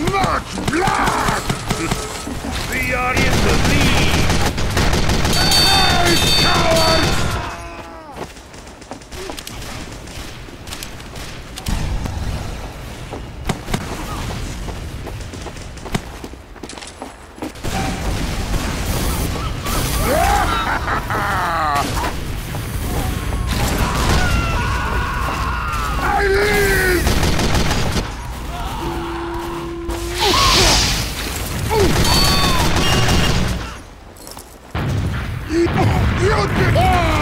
Much blood! The audience believes! Hey, cowards! I live! You did...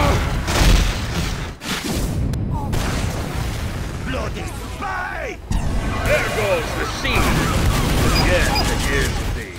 Bloody spy! There goes the scene! Yes, it is indeed.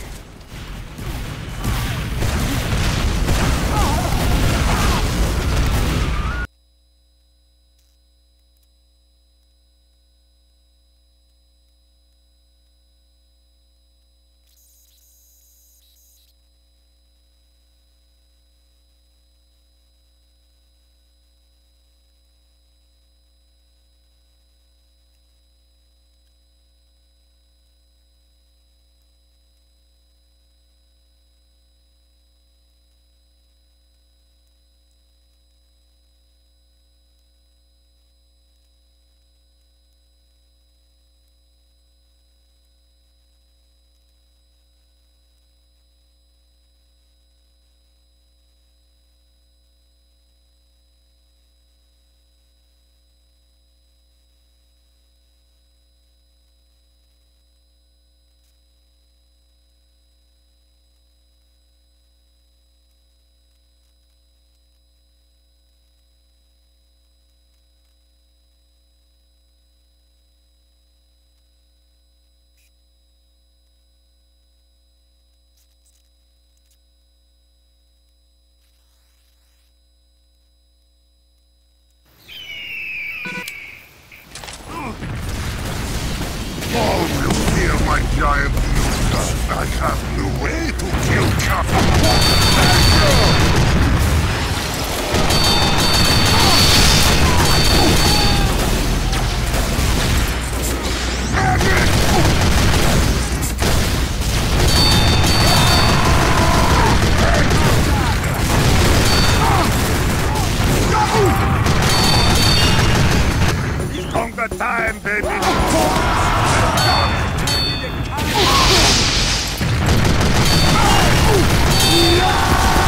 All will fear my giant nuka. I have no way to kill Kappa. Longer time, baby! Yeah!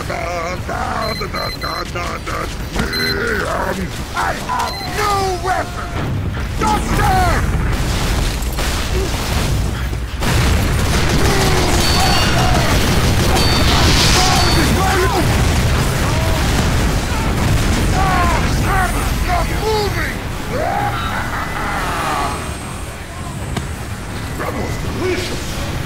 I have no weapon! Doctor! Stop moving! That was delicious!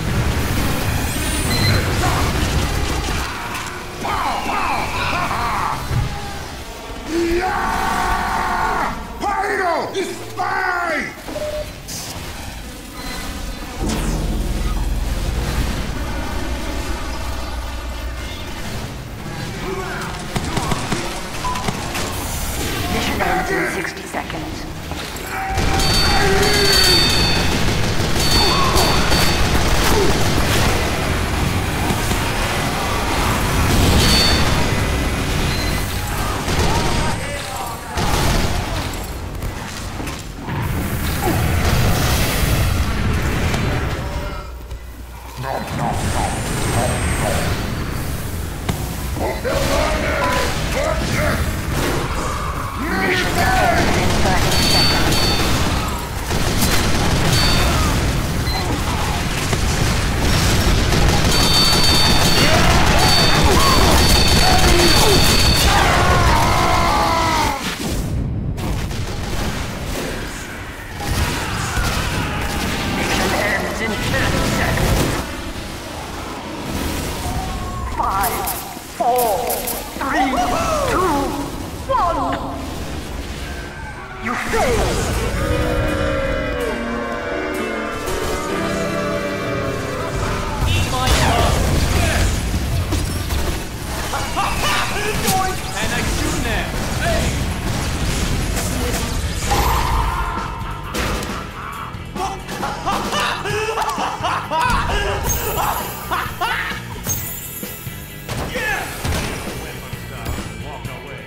Yeah! Pyro! Spy! Mission ends in 60 seconds. Mission ends in 30 seconds. Mission ends in 30 seconds. 5, 4, 3, 2, 1. You failed! Eat my dog! Yoink! And I shoot now! Hey! Yeah! Weapons down and walk away.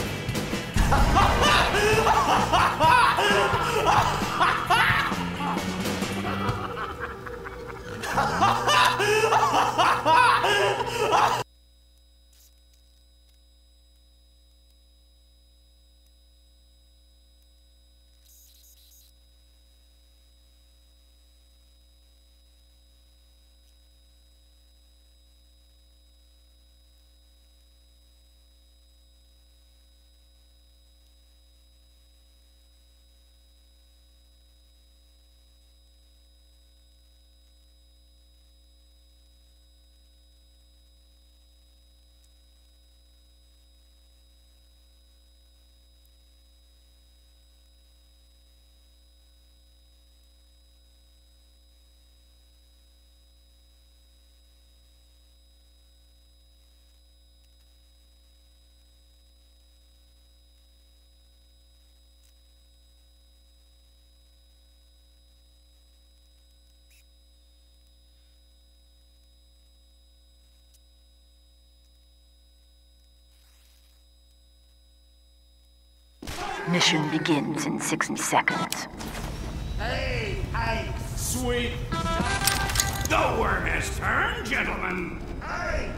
Mission begins in 60 seconds. Hey, Sweet! the worm has turned, gentlemen. Hey!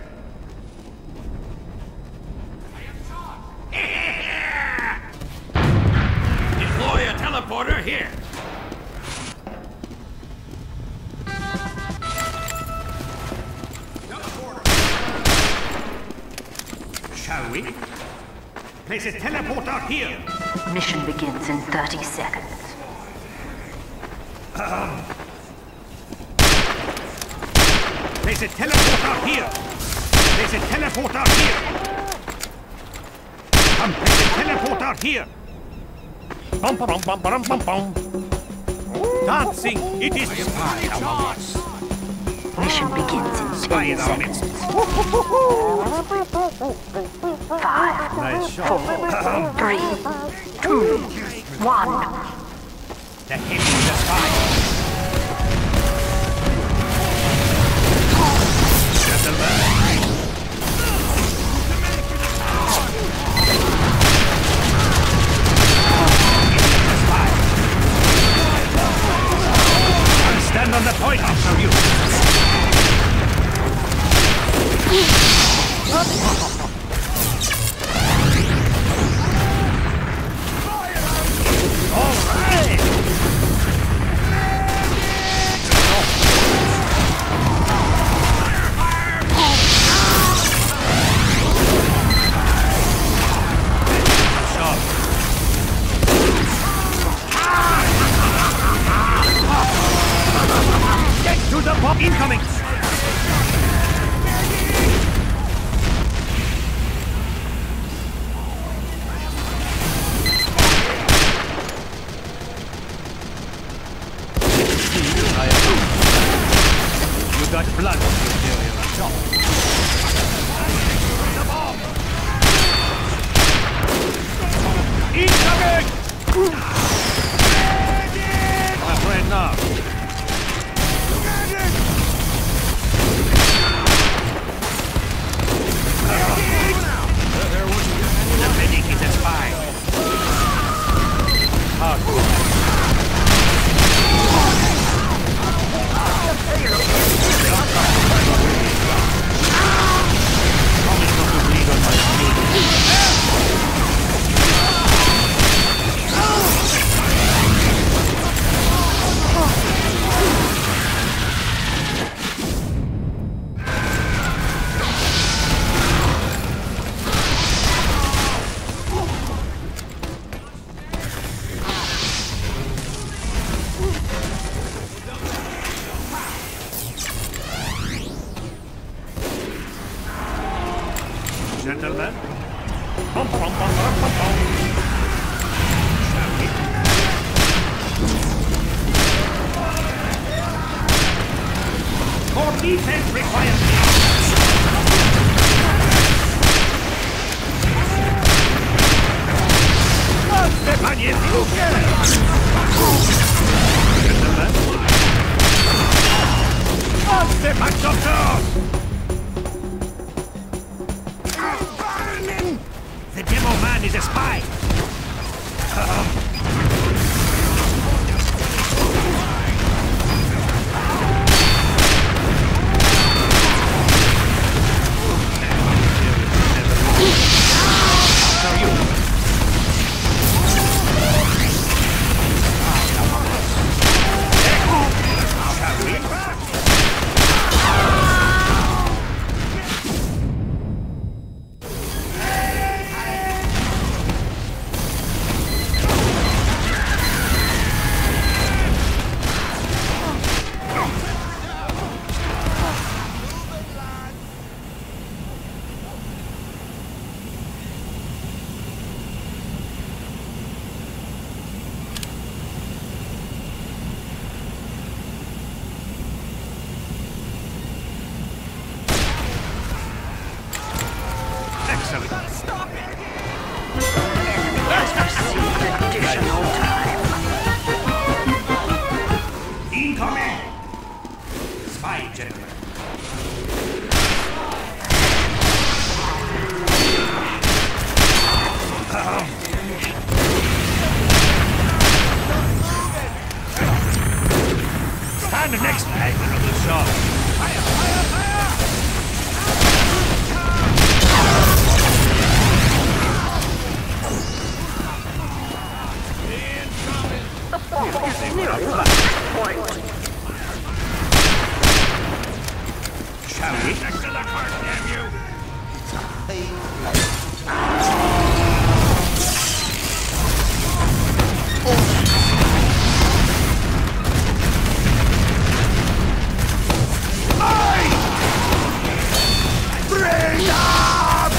Deploy a teleporter here. Shall we? Place a teleporter here. Mission begins in 30 seconds. Place a teleporter here. Place a teleporter here. Come, place a teleporter here. Bum, bum, bum, bum, bum, bum. Dancing, it is spy in our midst. Mission begins in Spy 10 in our midst. seconds. 5, Nice 4, shot. 3, 2, 1. The hit is the spy. Just alert. I'll stand on the point after you. shot. The bomb! Incoming! My friend now. The medic is a spy. Gentlemen. Bum, bum, bum, bum, bum, bum. Shall we? More defense required. Panie Luke! Gentlemen. Pan Doctor! The demo man is a spy! Additional time. Incoming! Spy gentlemen. Stand next time another shot. Fire, fire, fire! Shall we? Next to the cart, damn you! Bring up!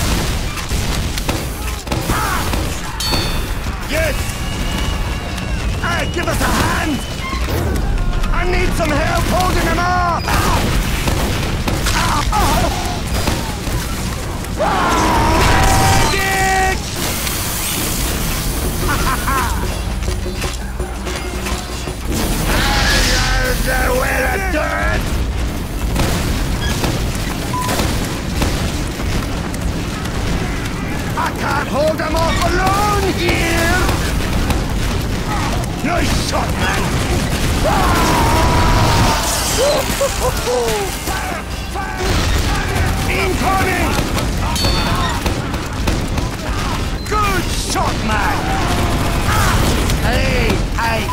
Yes! Hey, give us a hand! I need some help holding him up! Medic! Where the dirt! I can't hold him off alone here! Nice shot, man! Incoming! Good shot, man! Hey, hey!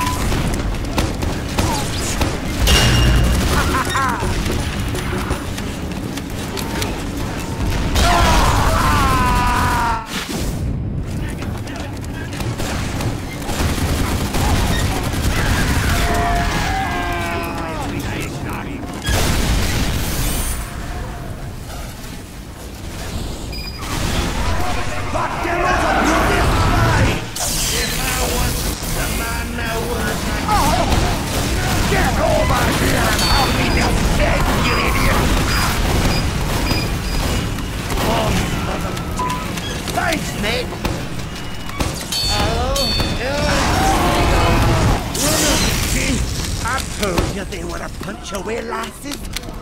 Told you they were a punch away, lasses.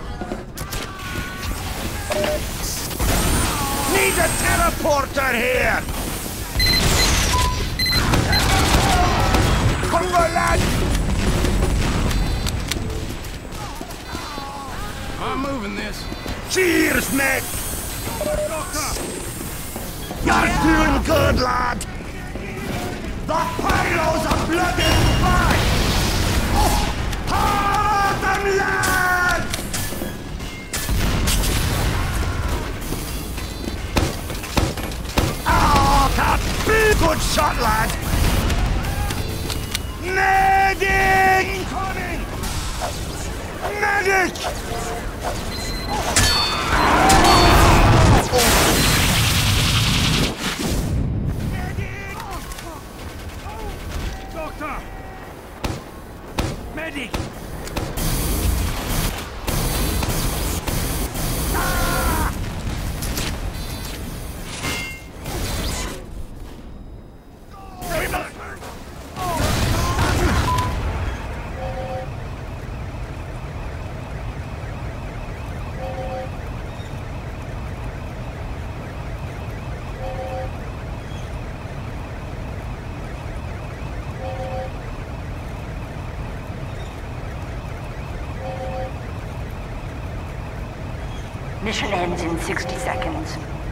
Need a teleporter here! Congo lad! I'm moving this. Cheers, mate! You're doing good, lad! The pyros are bloody fine! Hold them, lads! Oh, that big good shot, lad! Medic! Incoming! Medic! Doctor! Medic! Mission ends in 60 seconds.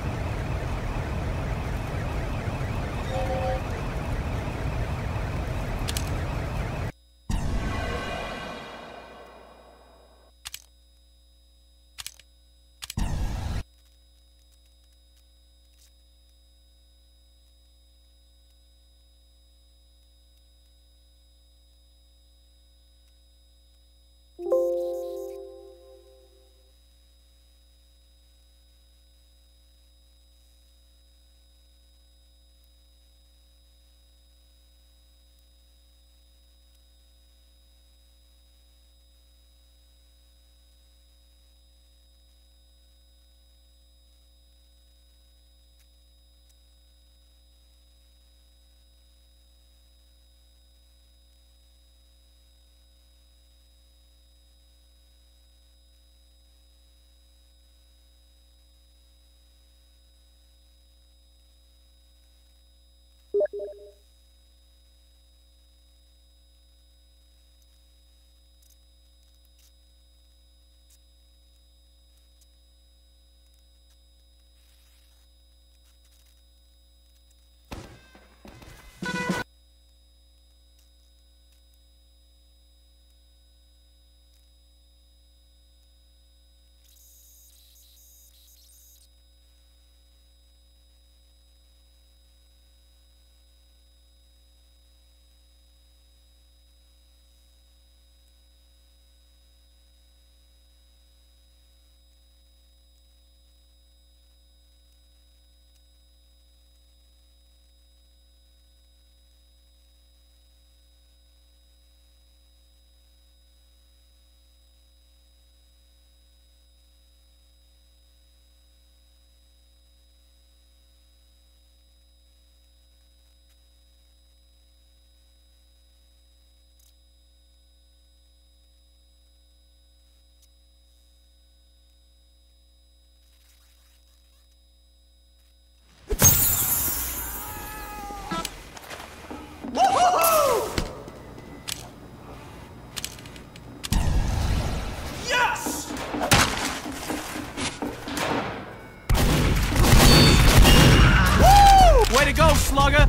Slugger!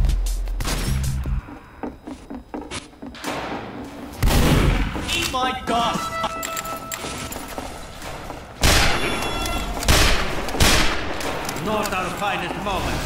Eat my dust! Not our finest moment.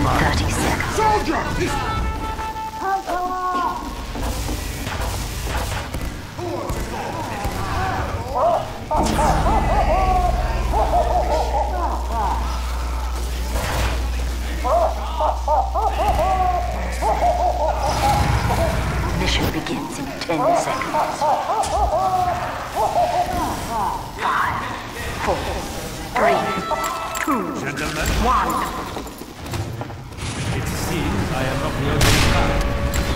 30 seconds. Soldier! Mission begins in 10 seconds. 5, 4, 3, 2, Gentlemen, 1. it seems I am not the only one.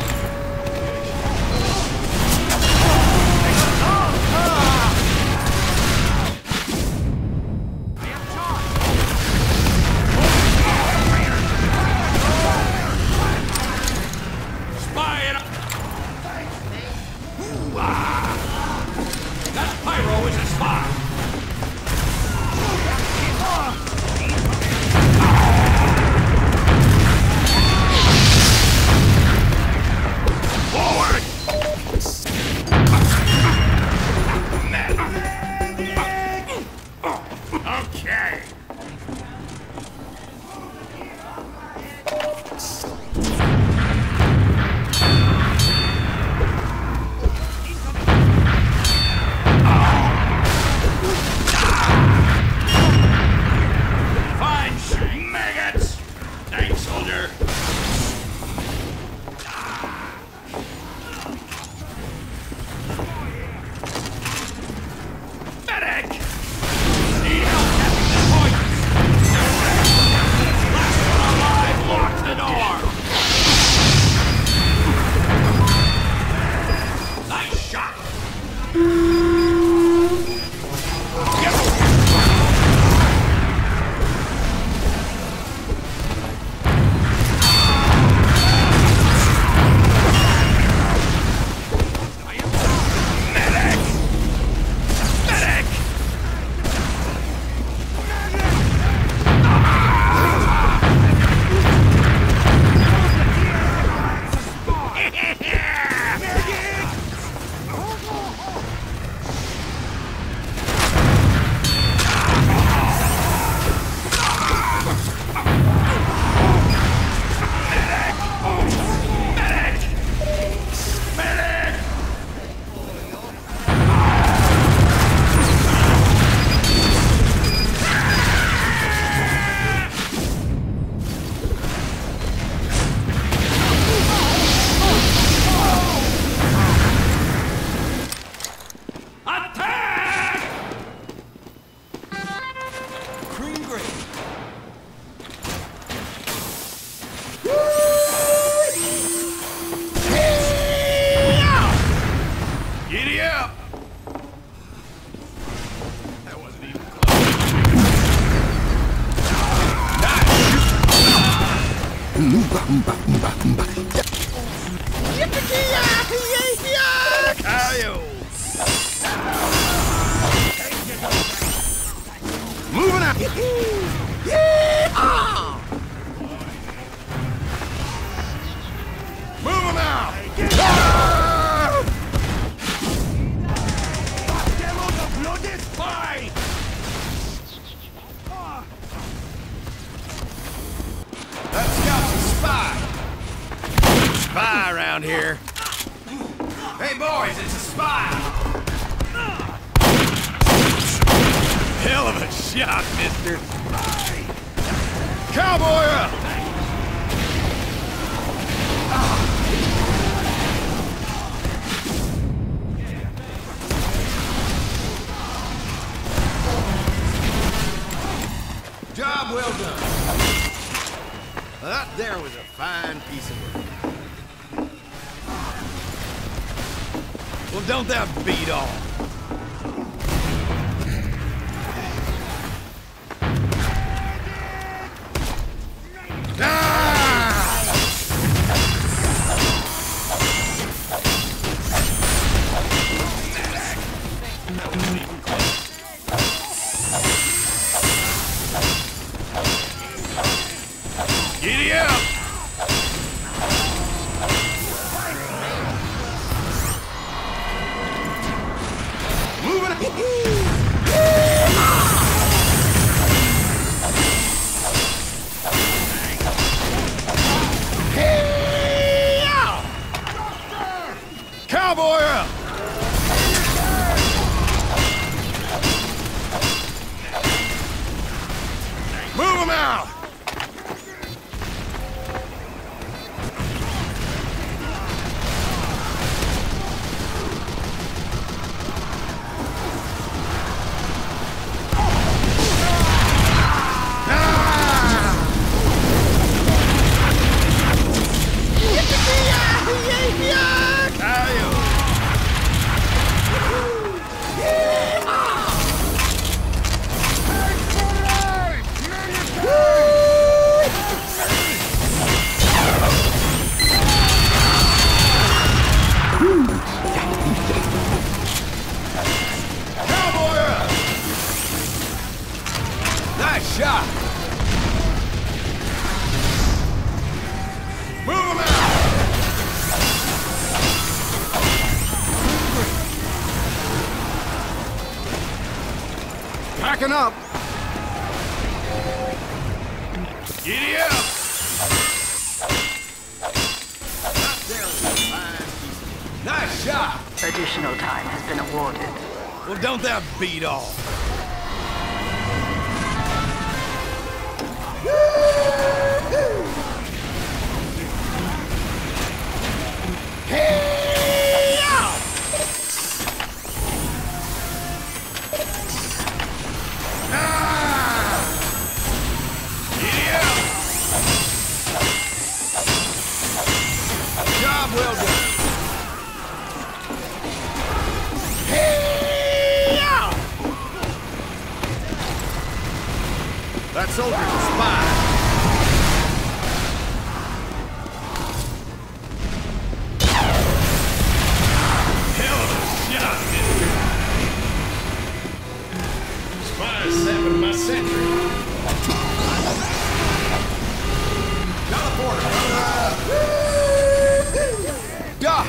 Moving out! Yeah! Moving out! That scout's a spy! Spy around here. Hey boys, it's a spy! Hell of a shot, mister! Cowboy up! Job well done. That there was a fine piece of work. Well, don't that beat all? Giddy up! Moving! Backing up. Giddy up. Nice shot. Additional time has been awarded. Well, don't that beat all? Job well done. That soldier's a spy. Hell of a shot, mister. Spy's sapping my sentry. Teleporter, brother. Duh!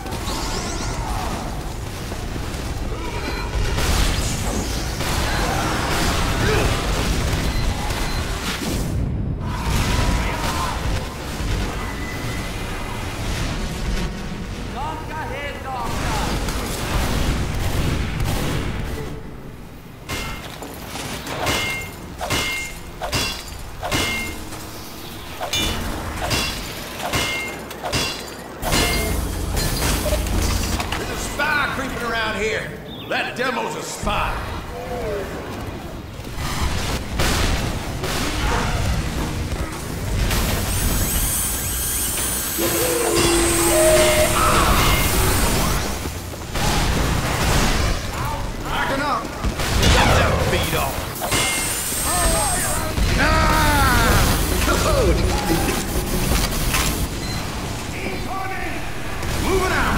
Here. That demo's a spy. Backing up. That beat off. Moving out.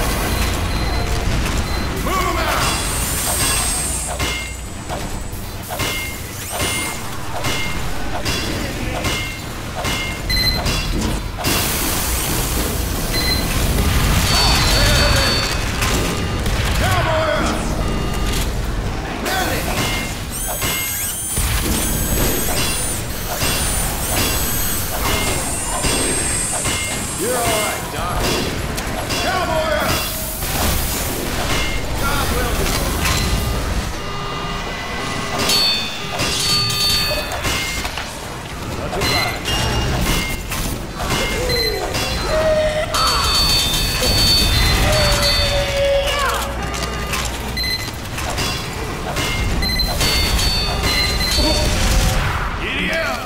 You're all right, Doc. Cowboy up! God will be. That's a ride. Giddy up!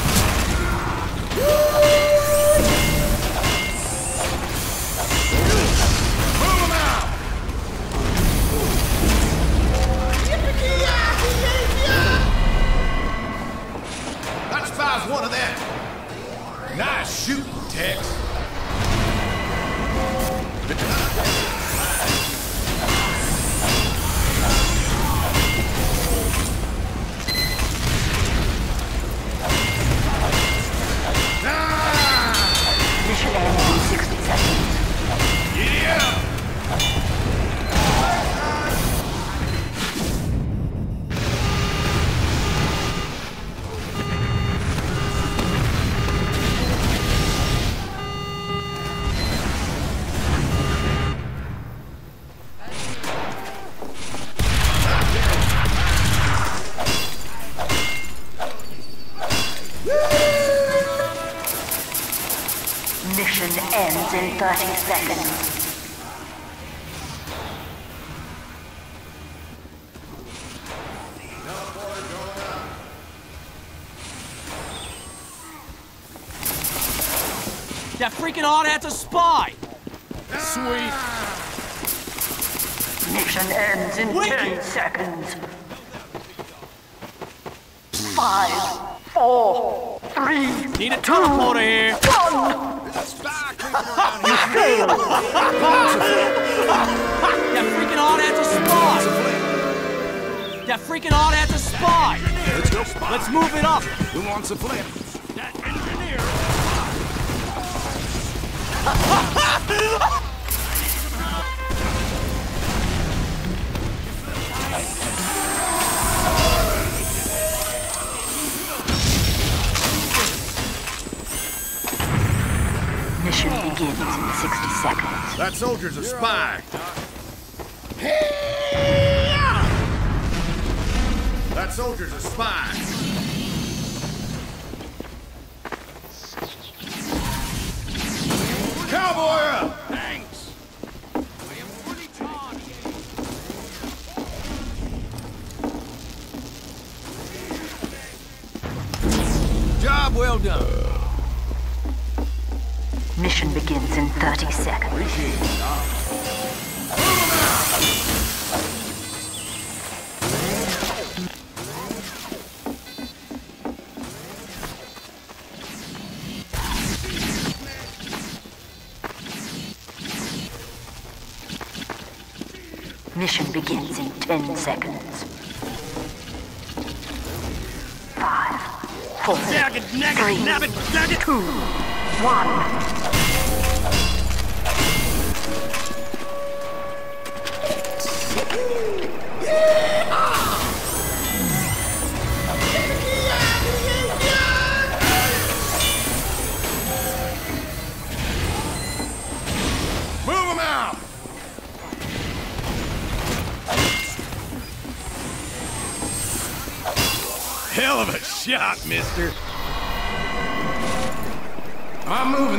One of them. Nice shooting, Tex. Mission ends in 60 seconds. Giddy up! Mission ends in 30 seconds. That freaking odd-hat's a spy! Sweet. Mission ends in 10 seconds. 5, 4, 3, Need a teleporter here. 1. There's a spy creeping around here. Fail. That freaking odd-hat's a spy! That freaking odd-hat's a spy! Let's go spy. Let's move it up! Who wants a flip? That engineer! begins in 60 seconds. That soldier's a spy. That soldier's a spy. Cowboy up! Thanks. I am fully charged. Job well done. Mission begins in 30 seconds. Appreciate it, Doc. Mission begins in 10 seconds. 5, 4, 3, 2, 1. Move him out! Hell of a shot, mister. I'm moving.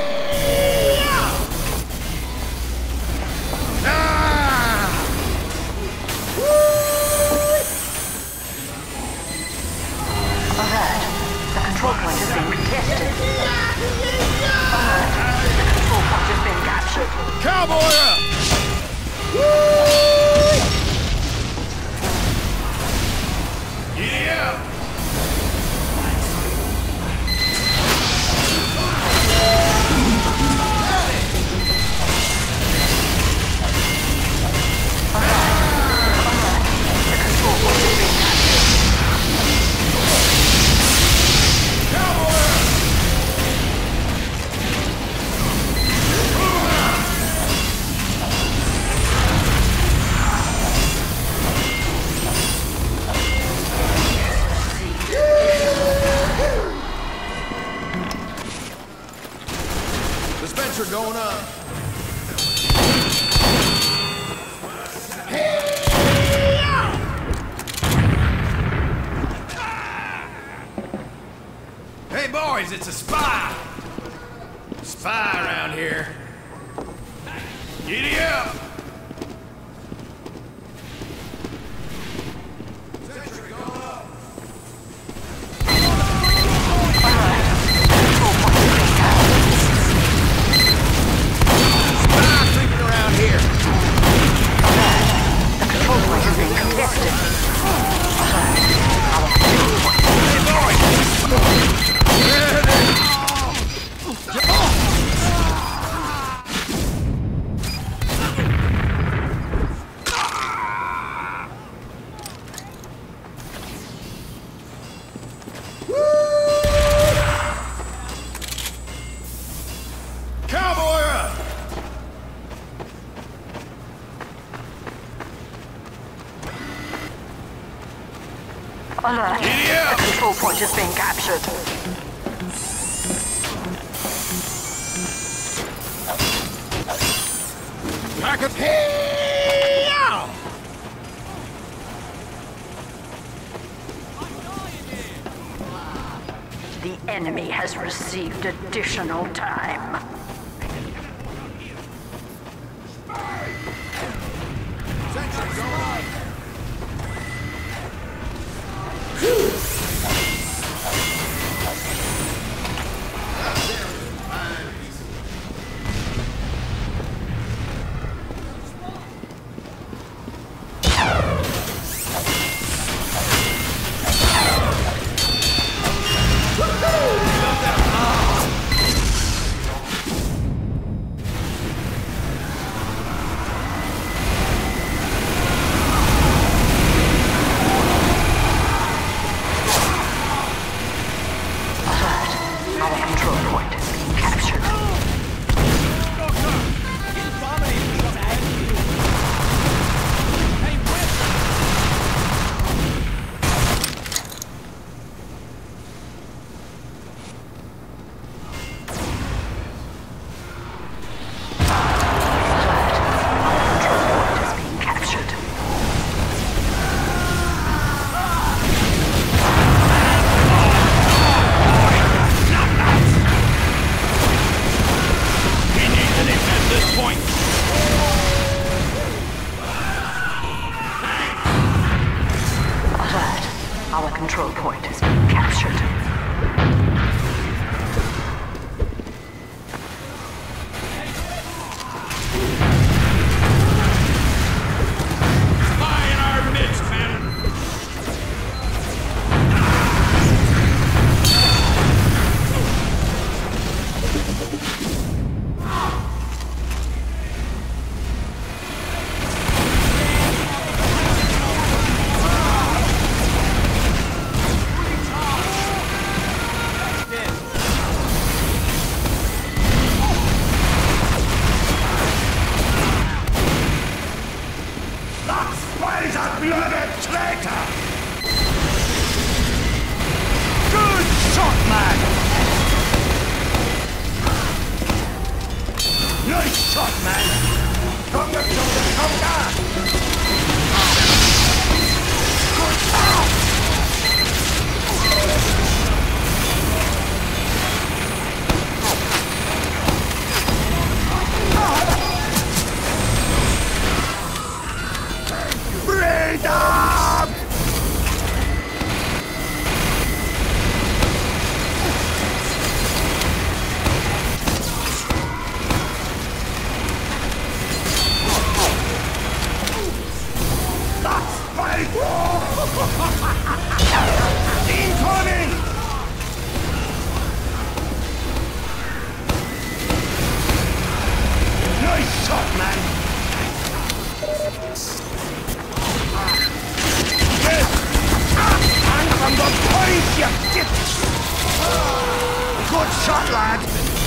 Alert. The control point has been contested. Alert. The control point has been captured. Cowboy up! Yeah! The control point has been captured. Cowboy up! Dispenser going up. Hey boys, it's a spy! Spy around here. Giddy up! Spy creeping around here. The control point has been contested. Cowboy up! Alert. Giddy up! The control point has been captured. Pack of hell! The enemy has received additional time. shot, lad!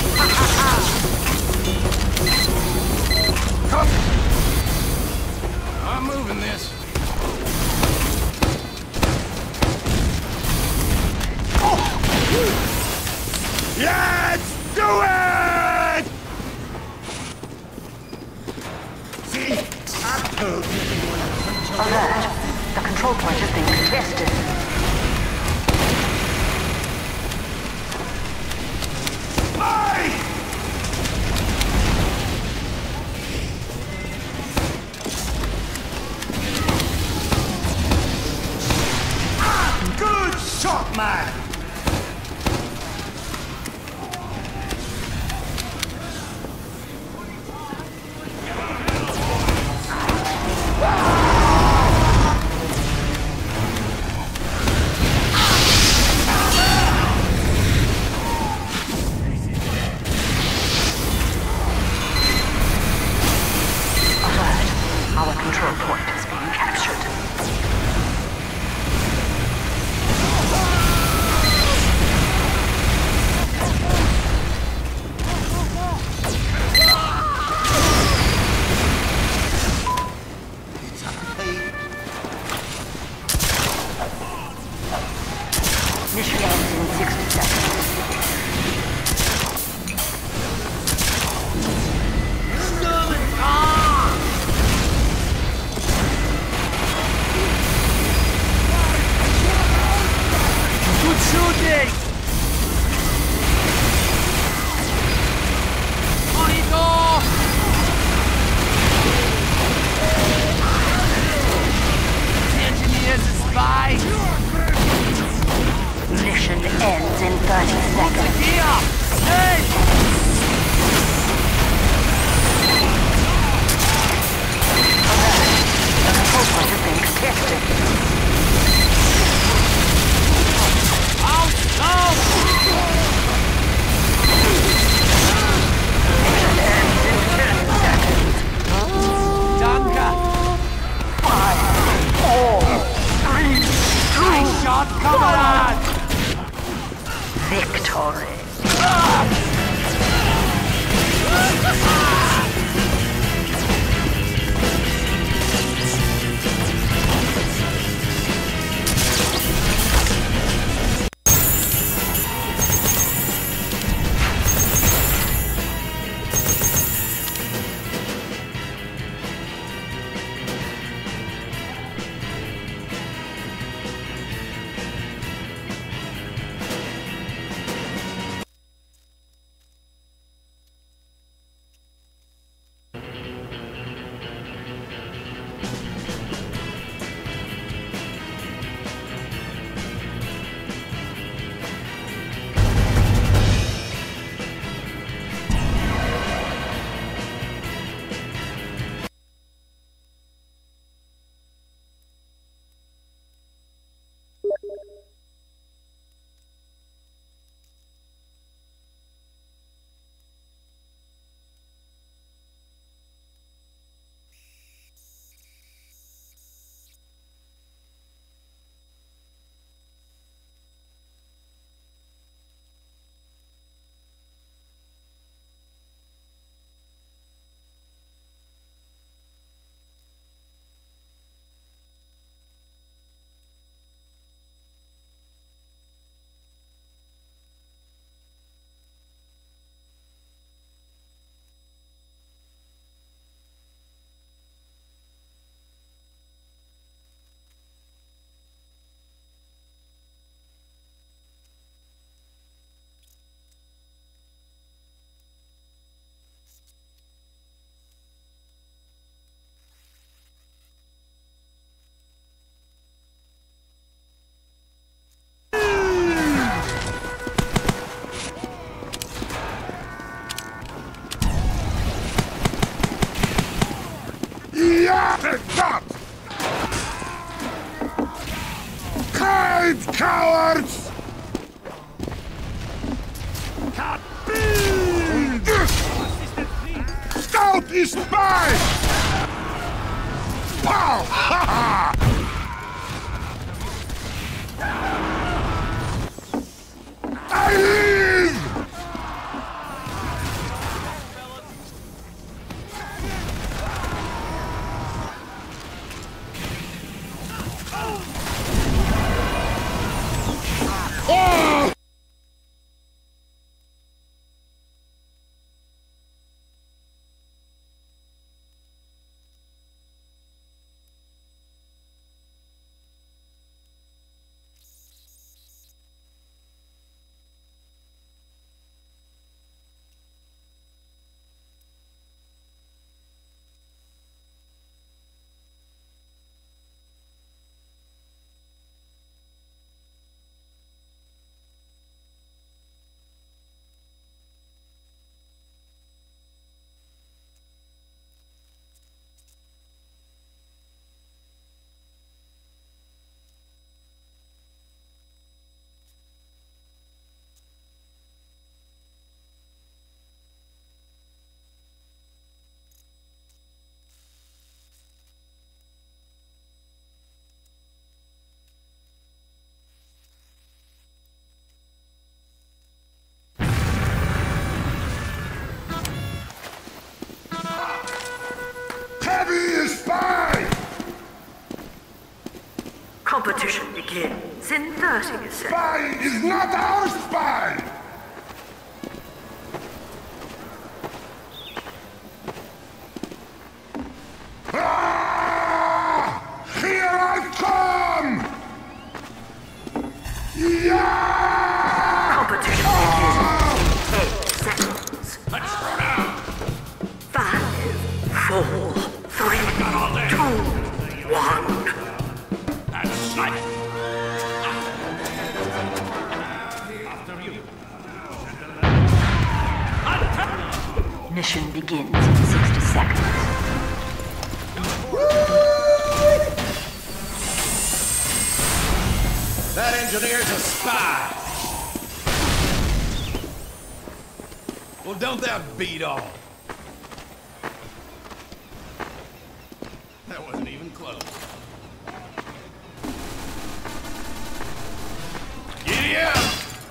Come! I'm moving this. Let's do it! See? I told you. Alert. The control point is being contested. Aye! Good shot, man! Our control point is being captured. Mission ends in 60 seconds. Good shooting! Bonito! Engineers a spy! Mission ends in 30 seconds. Here! Hey! The control point is being contested. Out! Out! Mission ends in 10 seconds. Danke! 5, 4, 3, 2, Nice shot, comrade! victory. Stop! Kind cowards! Scout is by! Pow! Ha ha! I live! begins in 30 seconds. Spy is not our spy! Ah! Here I come! Yeah! Competition begins in 10 seconds. Let's run out! 5, 4, 3, 2, 1. That's like Mission begins in 60 seconds. That engineer's a spy! Well, don't that beat all? That wasn't even close. Giddy up!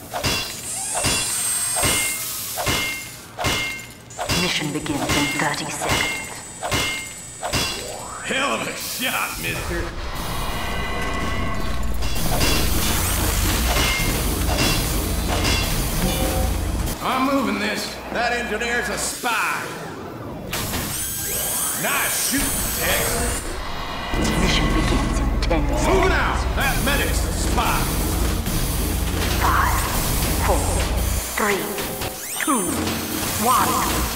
Mission begins in 30 seconds. Hell of a shot, mister. I'm moving this. That engineer's a spy. Nice shooting, Tex. Mission begins in 10 seconds. Moving out. That medic's a spy. 5, 4, 3, 2, 1.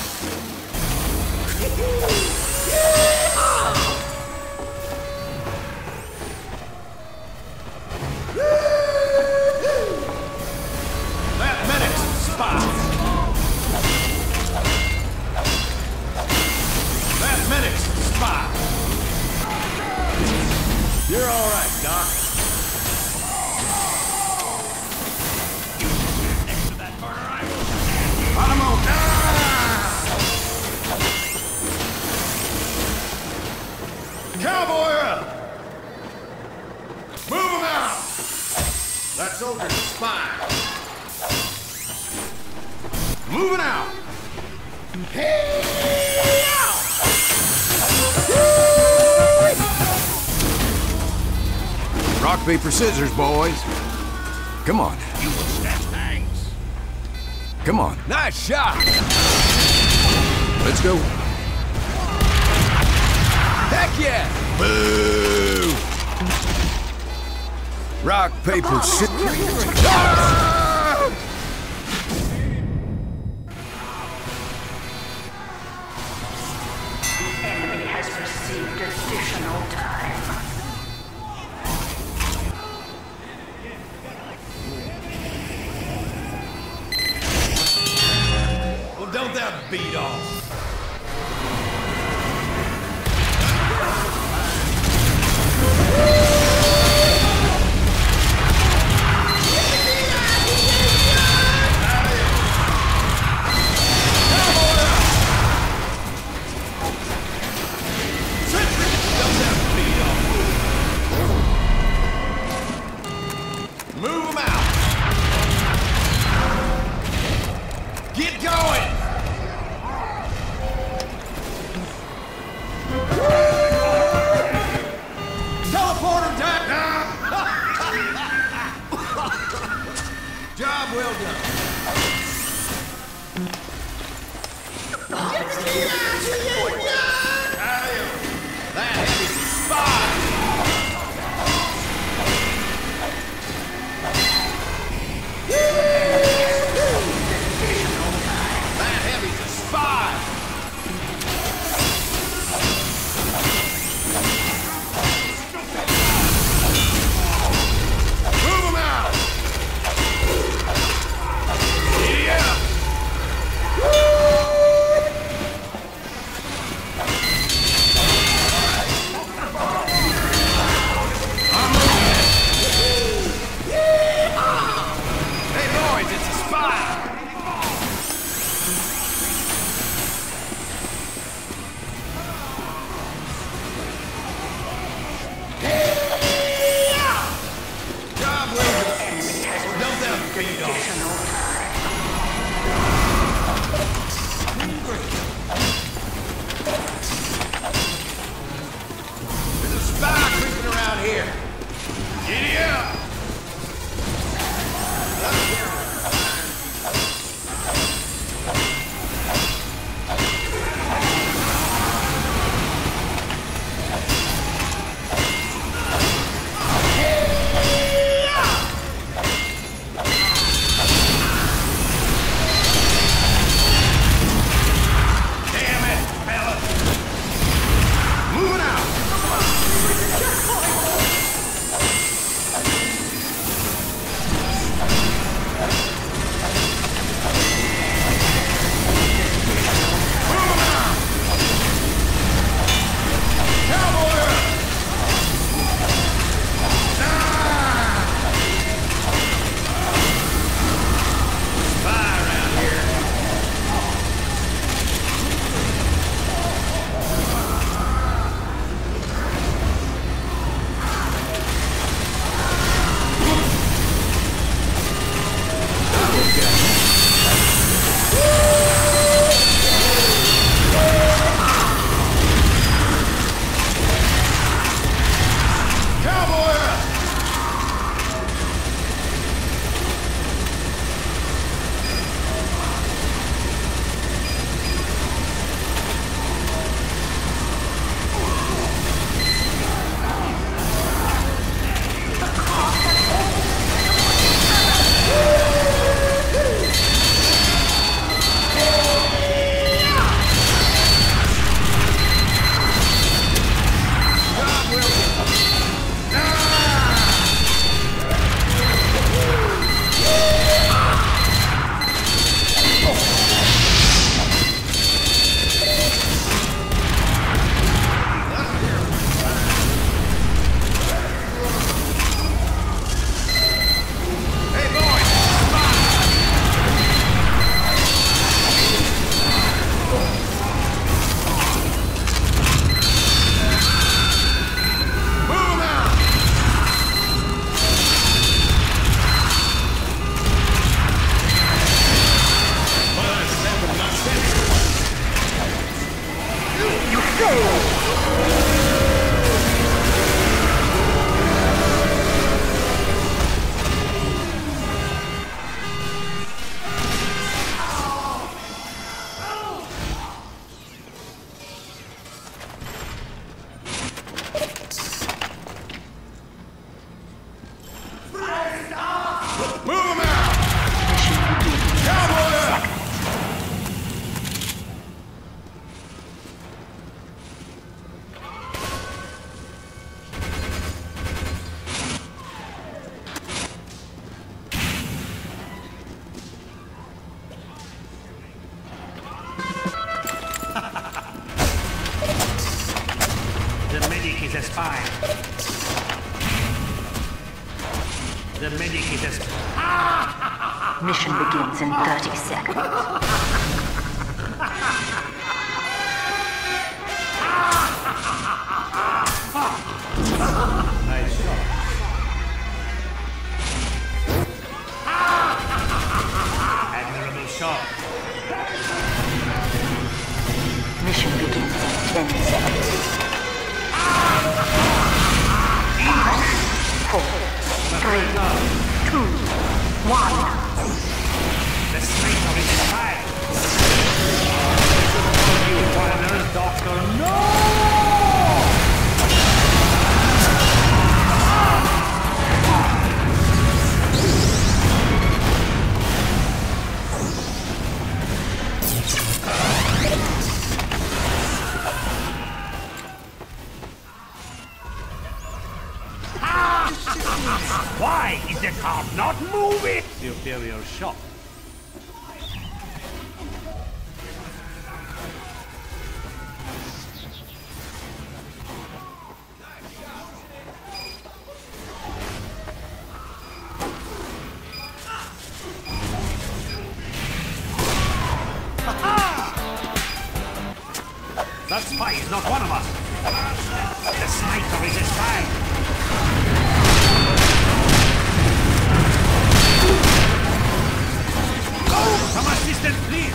That medic's a spy. That medic's a spy. You're all right, Doc. I'm on. Cowboy up! Move him out! That soldier's a spy. Moving out! Rock, paper, scissors, boys. Come on. you will stand thanks. Come on. Nice shot! Let's go. Heck yeah! Boo! Rock, paper, scissors. Ah! Enemy has received additional time. Well, don't that beat off? Move them out! Get going! Teleporter down! Job well done. That heavy's a spy! That heavy's a spy! Move him out! Giddy up! a spy. The medic is a spy. Mission begins in 30 seconds. Nice shot. Admirable shot. Mission begins in 10 seconds. 5, 4, 3, 2, 1. The sniper is high. You foreigners, Doctor, no! Why is the car not moving? Superior shot. That spy is not one of us. The sniper is a spy. Some assistance, please!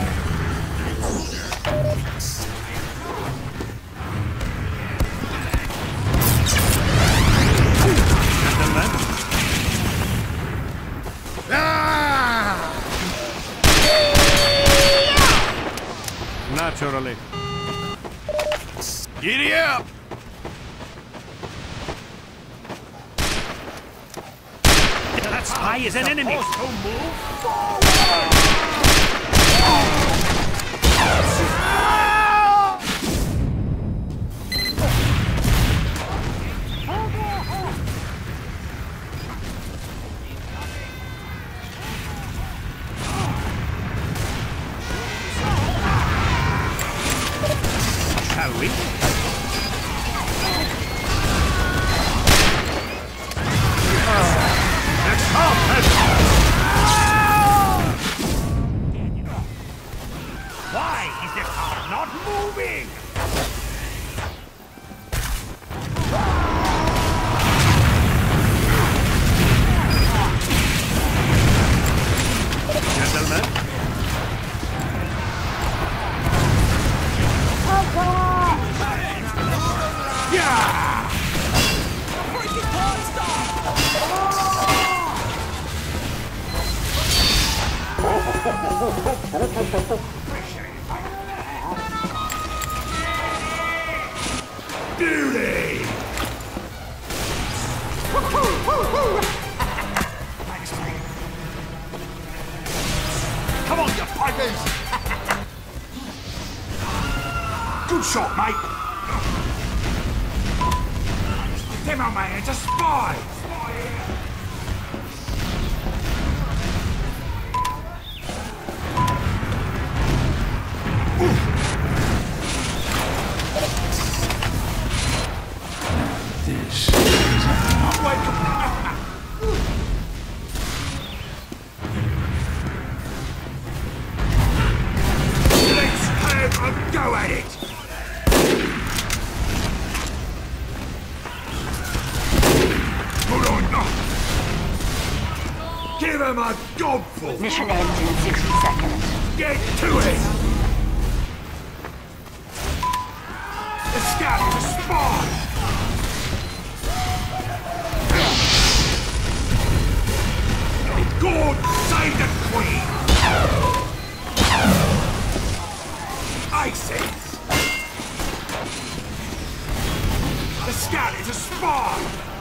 Gentlemen? Naturally. Giddy up! That spy is an enemy! Shall we? Why is the car not moving? Gentlemen? Yeah! Freaking hard stop! Duty! Come on, you fighters! Good shot, mate! Demo man, it's a spy! Let's have a go at it! Hold on, no! Give him a gobful! Mission ends in 60 seconds. Get to it! The scout is a spy! God save the Queen! ISIS! The scout is a spy!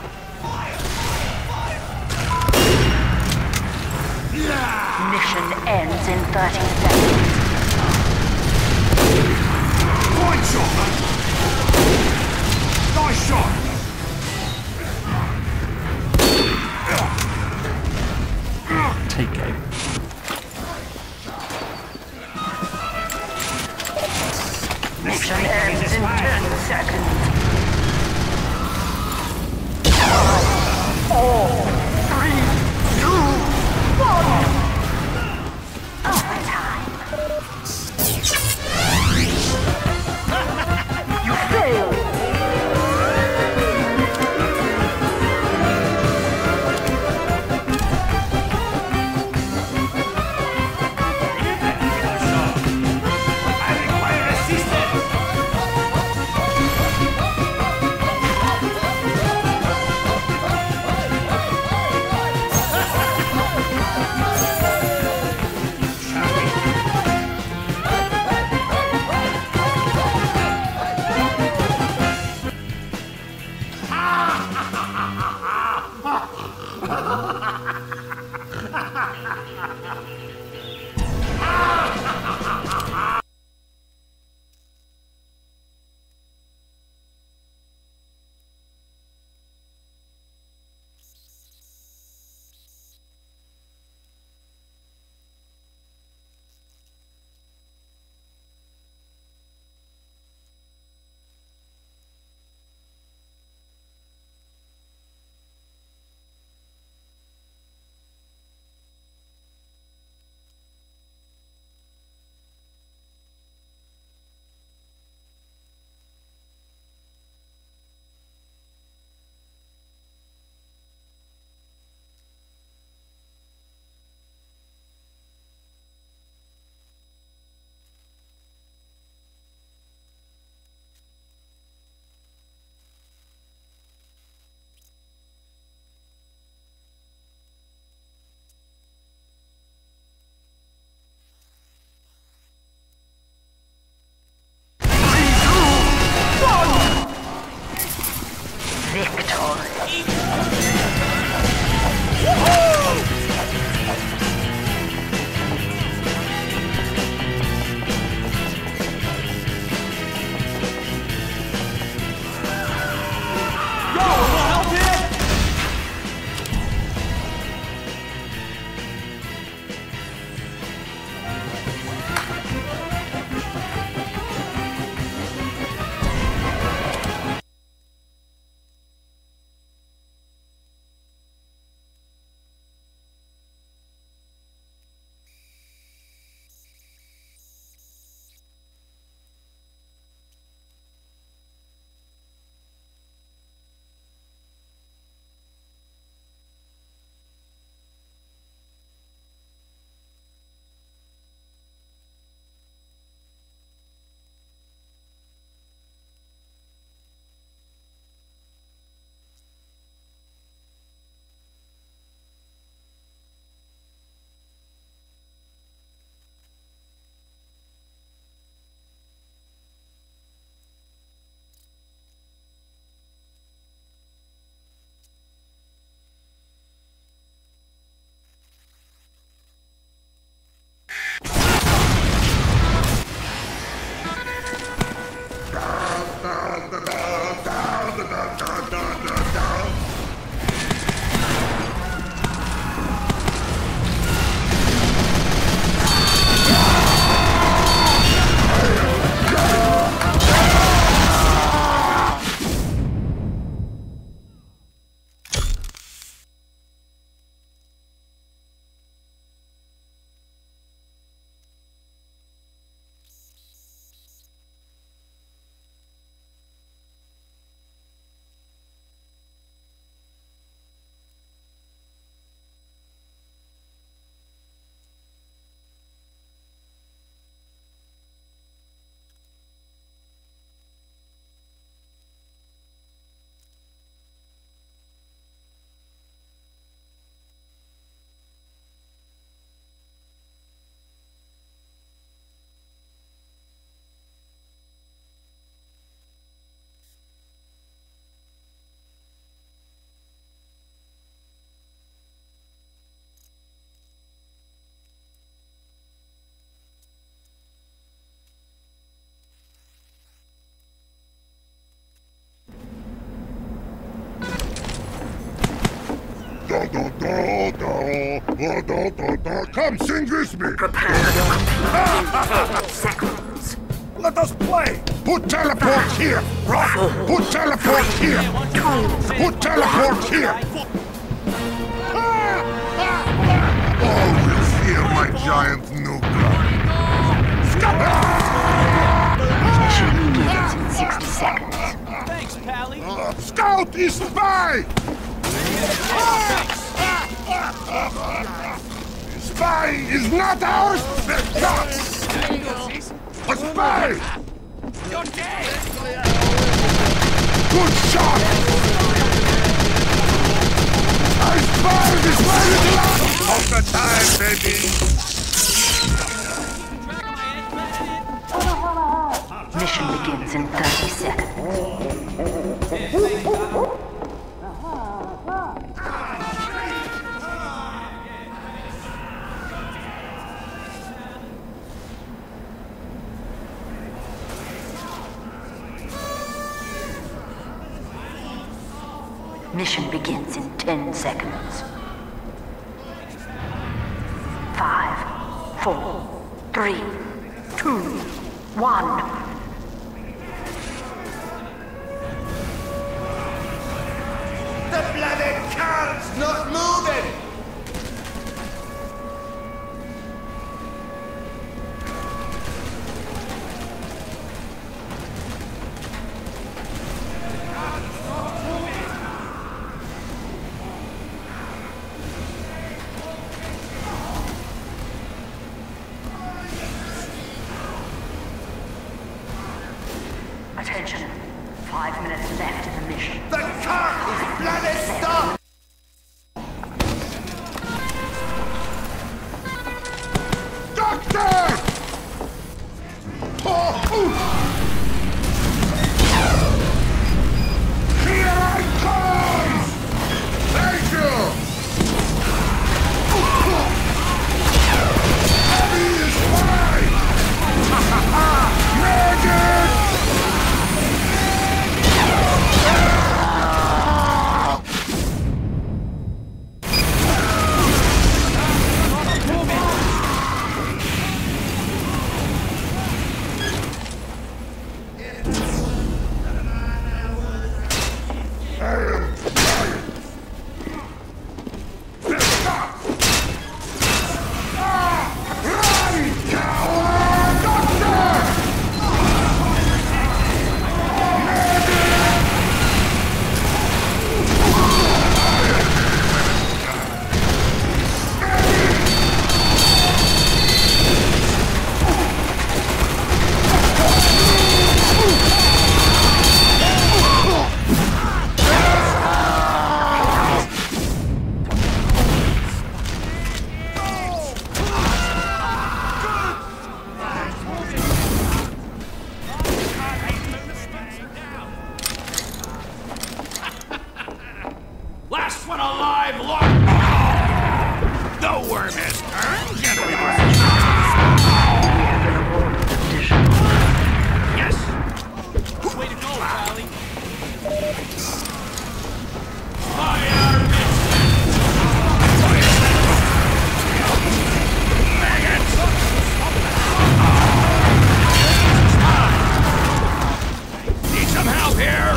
Yeah! Mission ends in 30 seconds. Fine shot, mate! Nice shot! Take it. Mission ends in 10 seconds. Come sing with me! Prepare to complete in 10 seconds. Let us play! Who teleports here? Right! Put teleport here! Put teleport here! All will fear my giant nuclear. Mission begins in 60 seconds. Thanks, Pally. Scout is spy! Spy is not ours! A spy! You're dead! Good shot! I spy this way of the time, baby! Mission begins in 30 seconds. Mission begins in 10 seconds. 5, 4, 3, 2, 1. The bloody car's not moving! Attention. 5 minutes left in the mission. The car is bloody stopped! Doctor! Here I come! Thank you! Heavy is fine! Megan! Last one alive, look! The worm has turned, gentlemen! Yes! Way to go, Pally. Fire Need some help here?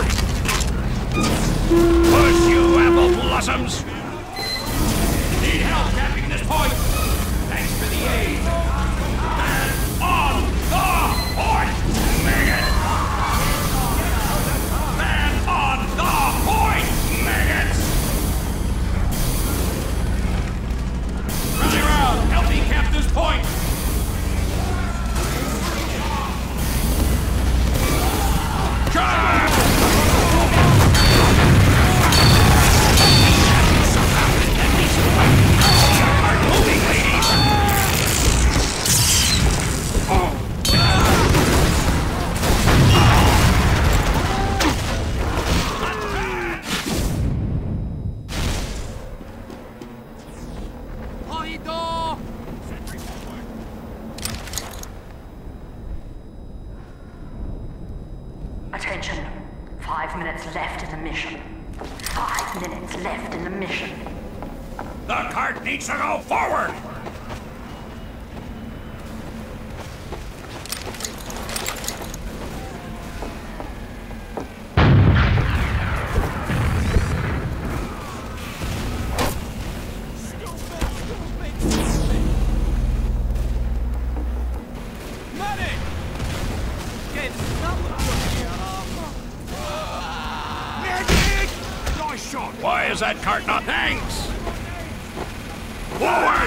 Push, you apple blossoms! Need help capping this point! Thanks for the aid! And on the point! Megan! Man on the point! Maggots! Rally around! Help me cap this point! Charge! Moving, ladies! Attention. 5 minutes left in the mission. 5 minutes left in the mission. The cart needs to go forward! Nice shot! Why is that cart not? Thanks! Forward!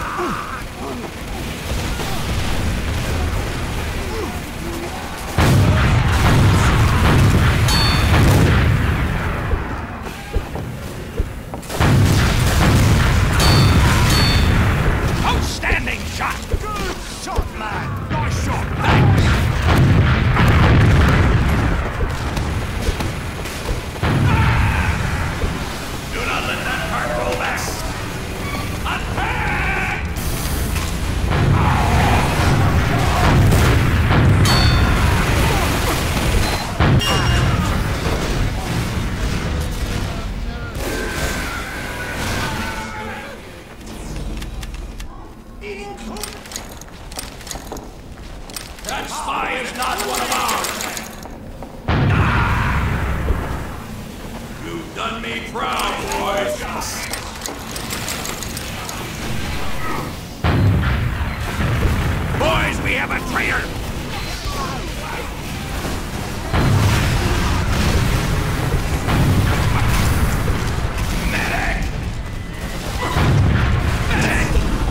Outstanding shot! Good shot, lad! Nice shot! Thanks! Do not let that cart roll back! Attack! That spy is not one of ours! You've done me proud, boys! Boys, we have a traitor! Medic! Medic!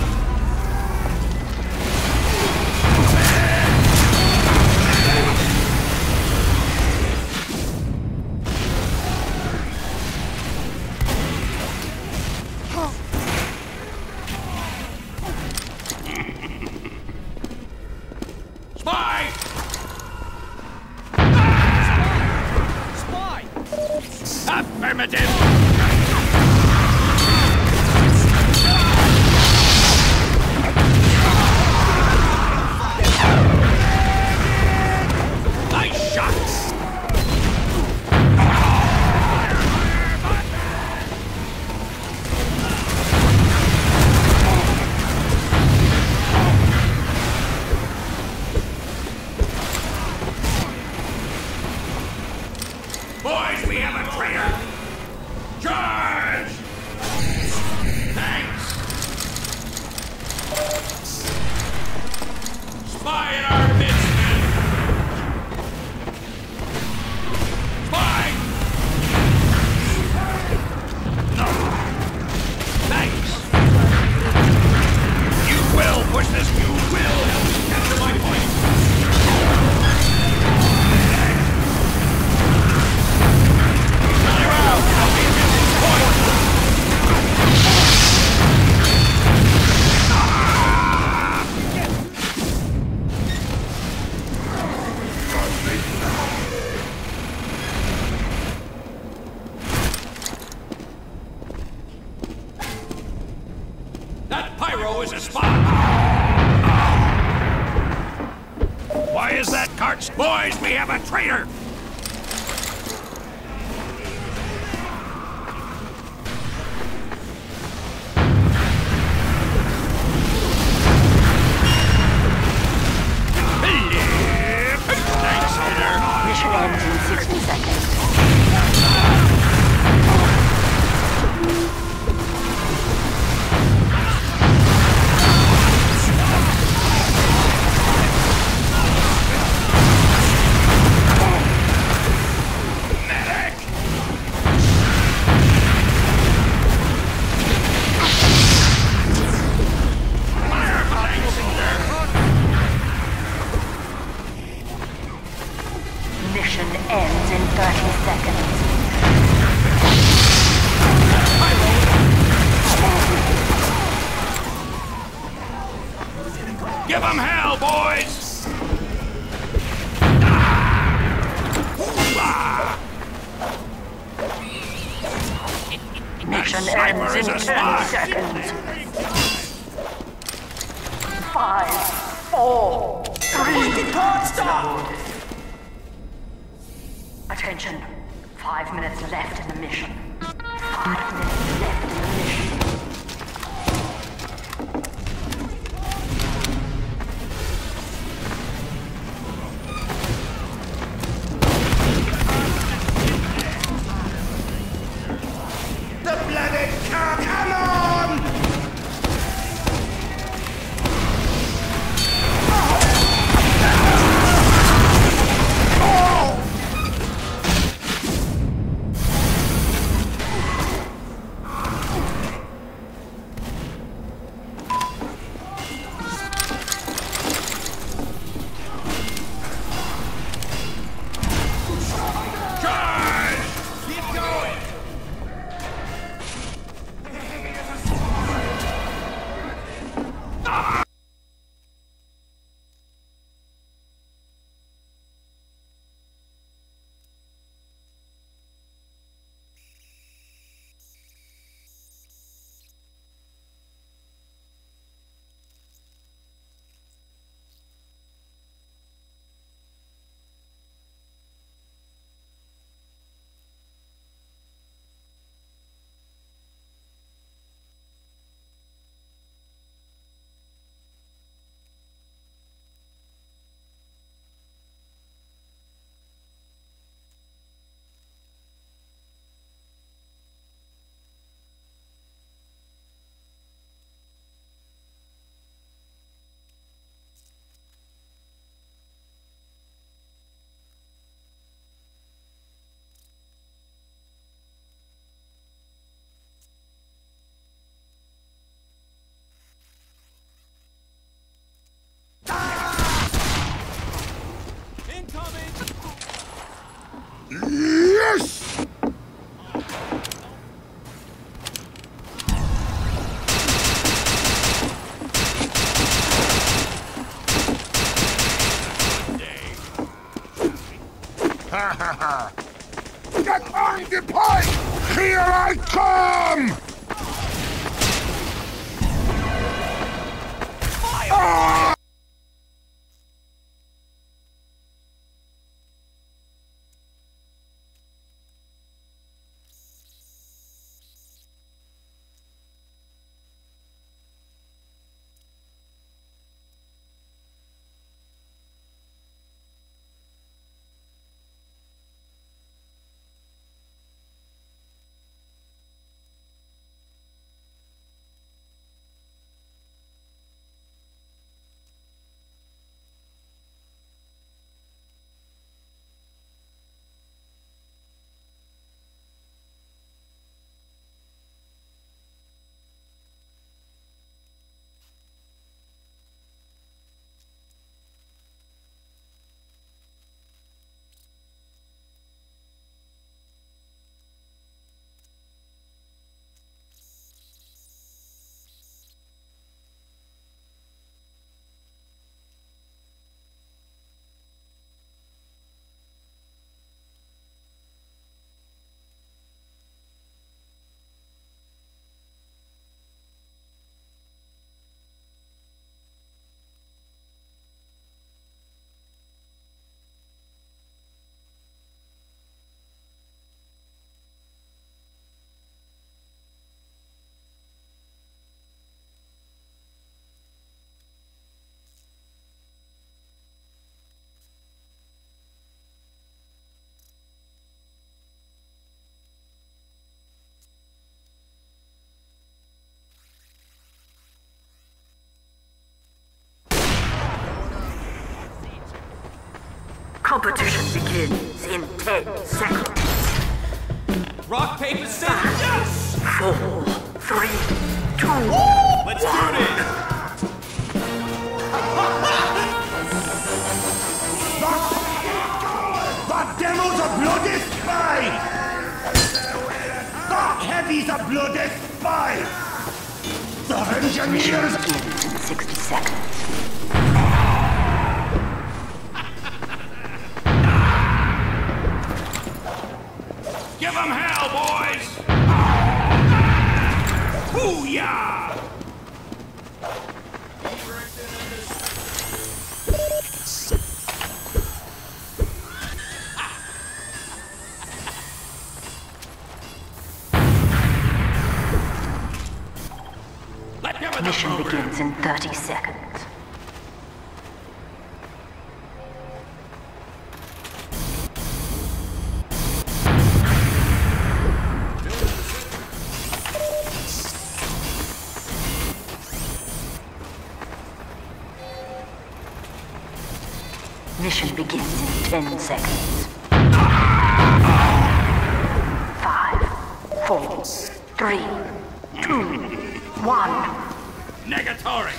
Spy! Spy! Affirmative! Nice shots! Boys, we have a traitor! Charge! Thanks! Spy in our midst, men! Spy! No! Thanks! You will push this! You will! Capture my point! That pyro is a spy! Why is that cart? Boys, we have a traitor! Thanks, Peter. Mission ends in 60 seconds. Medic! Fire! Thanks, Peter. Mission ends in 30 seconds. Give them hell, boys! Mission Sniper ends is in a 10 spy. seconds. 5, 4, 3. Stop! Attention. 5 minutes left in the mission. 5 minutes left in the mission. The bloody car! Come on! Oh! Get on the pipe! Here I come! Ah! Competition begins in 10 seconds. Rock, paper, scissors, yes! 4, 3, 2, Let's do this! The devil's a bloody spy! The heavy's a bloody spy! The engineers... begins in 60 seconds. Give 'em hell, boys! Booyah! Mission begins in 30 seconds. Mission begins in 10 seconds. 5, 4, 3, 2, 1. Negatory!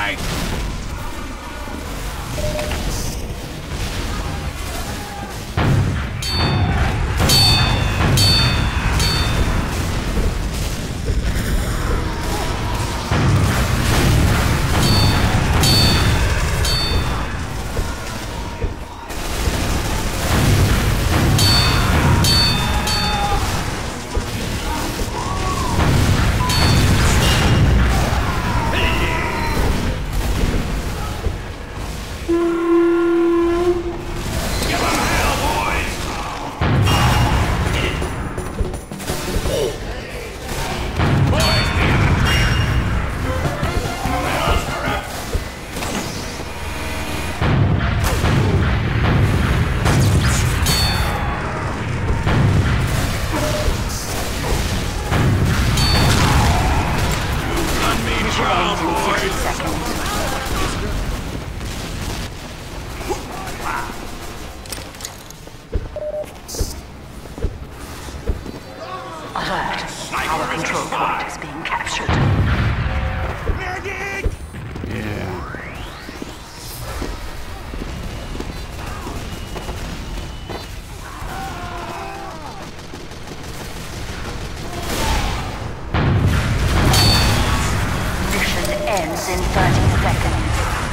right! Alert. Our control point is being captured. Mission ends in 30 seconds.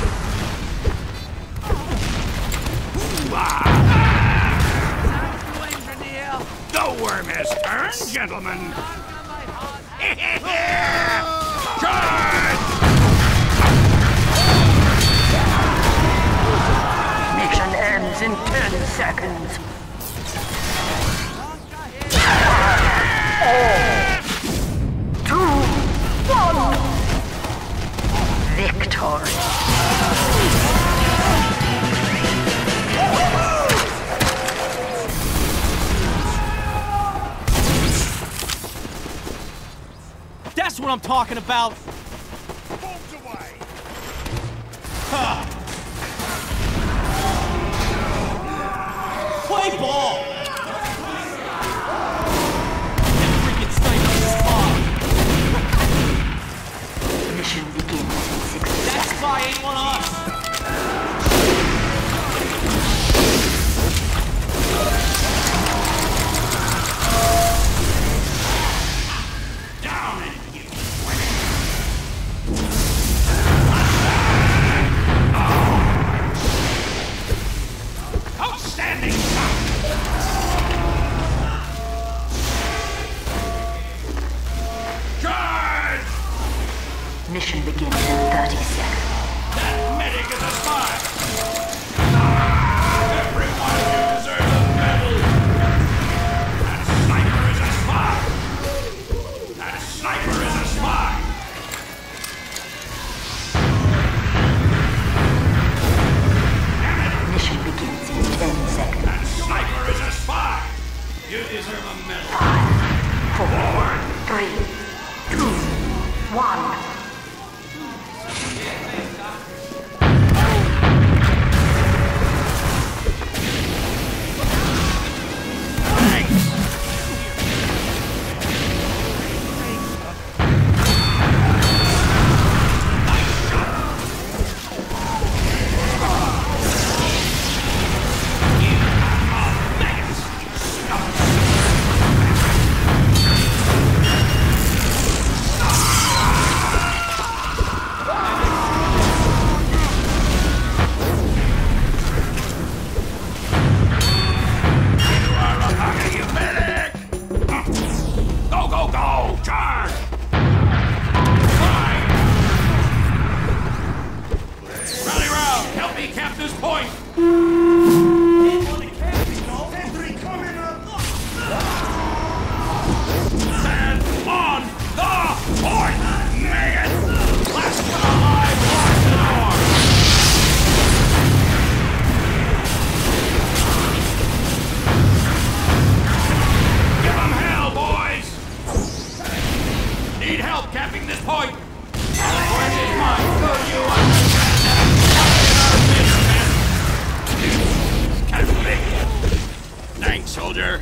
The worm has turned, gentlemen! Charge! Mission ends in 10 seconds. 2, 1. Victory. That's what I'm talking about! Bombs away! Play ball! That freaking sniper is fine. Mission begins in 60 That seconds. spy ain't on us! Outstanding! Charge! Mission begins in 30 seconds. That medic is a spy! Every one of you deserves a medal! That sniper is a spy! That sniper is a spy! Mission begins in 10 seconds. That sniper is a spy! You deserve a medal! 5, 4, 3, 2, 1. soldier.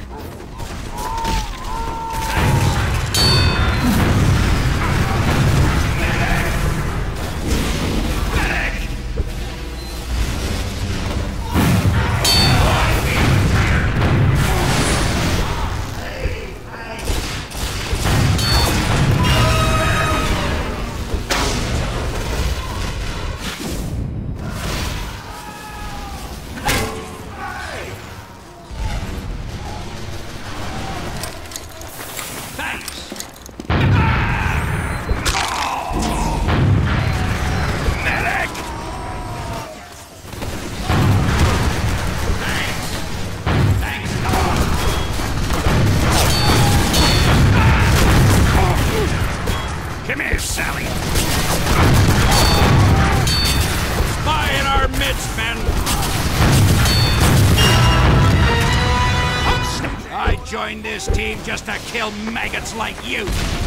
this team just to kill maggots like you!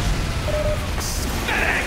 Medic!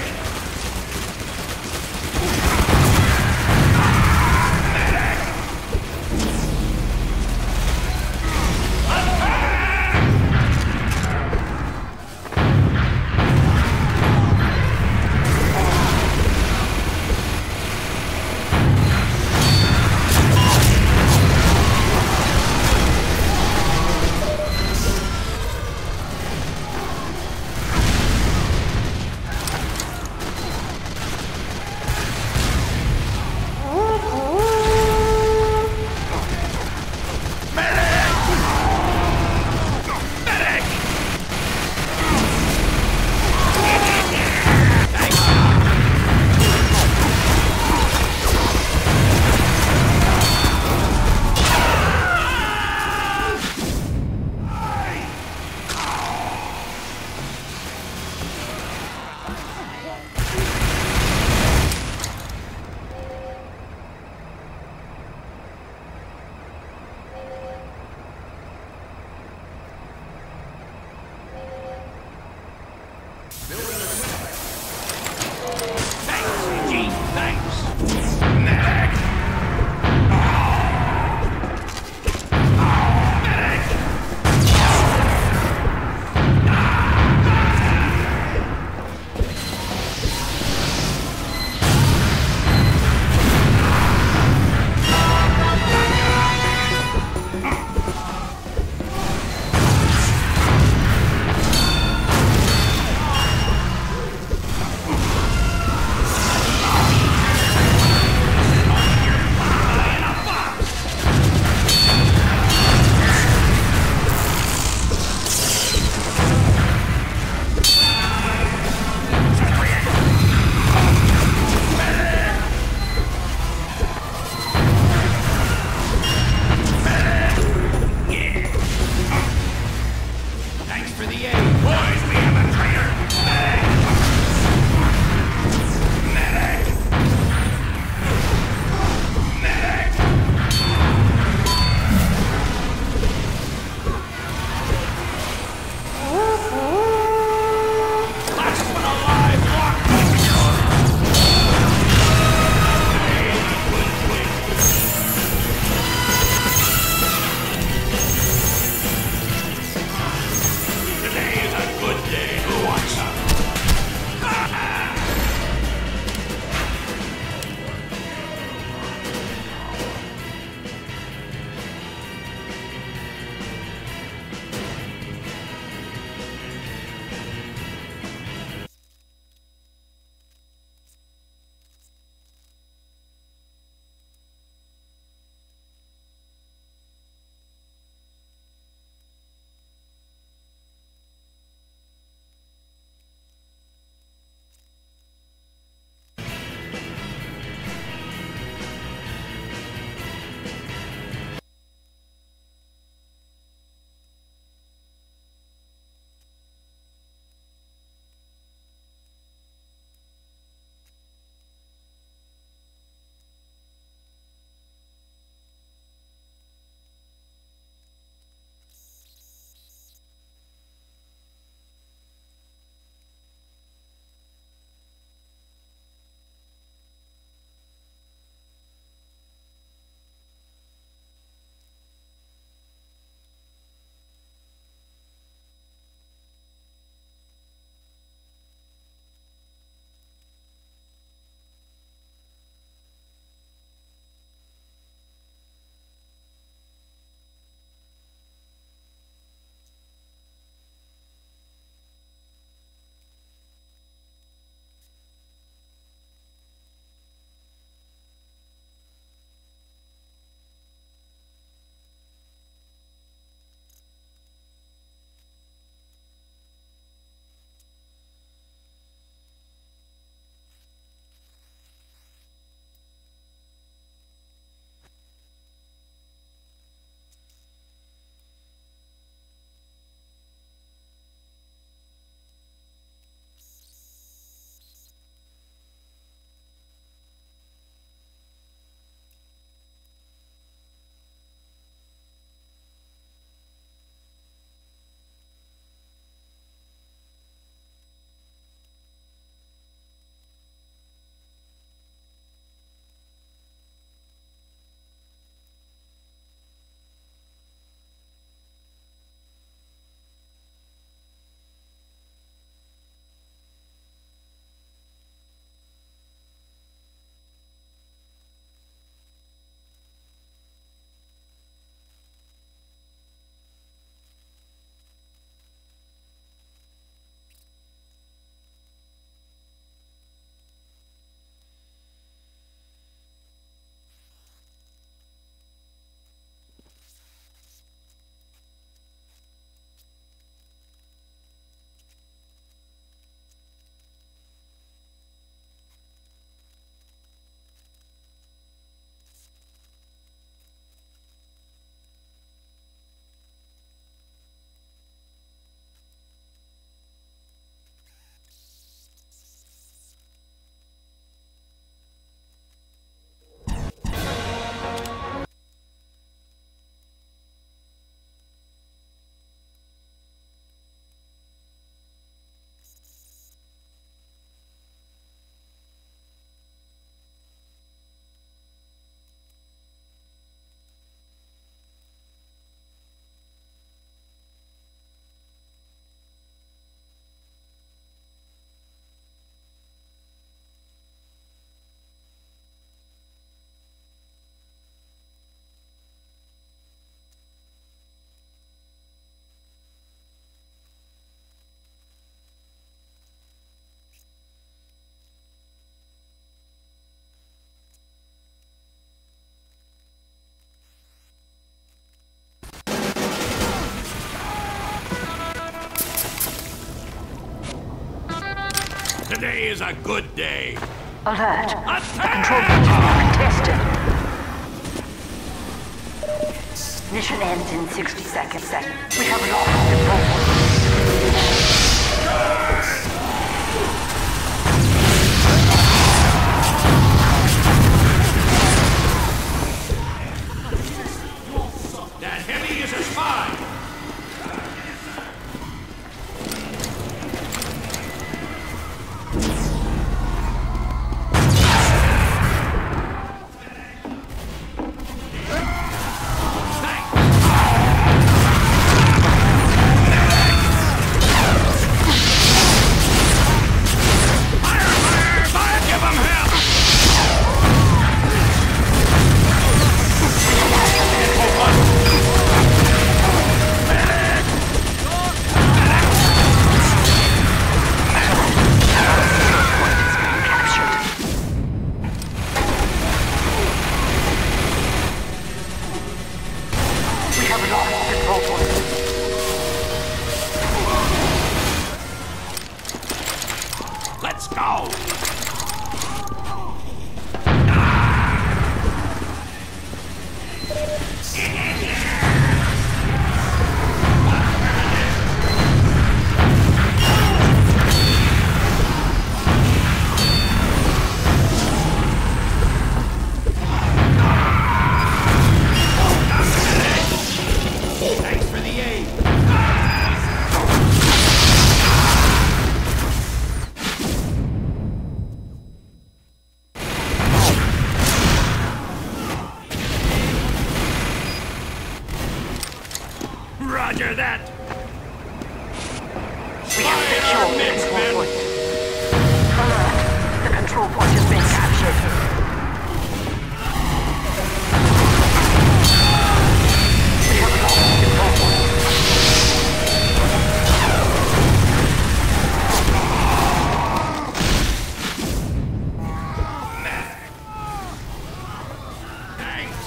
Today is a good day. Alert. The control point is being contested. Mission ends in 60 seconds. We have lost control point. That heavy is a spy. Let's go! Thanks for the aid. Roger that! We have secured the control point. Alert. The control point has been captured. We have lost control point. Thanks.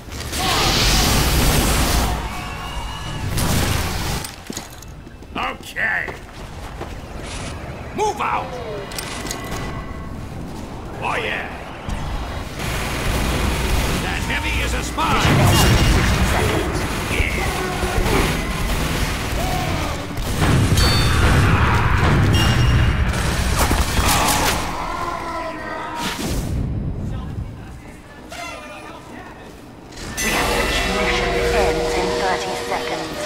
Okay. Move out! Oh yeah! That heavy is a spy! 60 seconds. Mission ends in 30 seconds.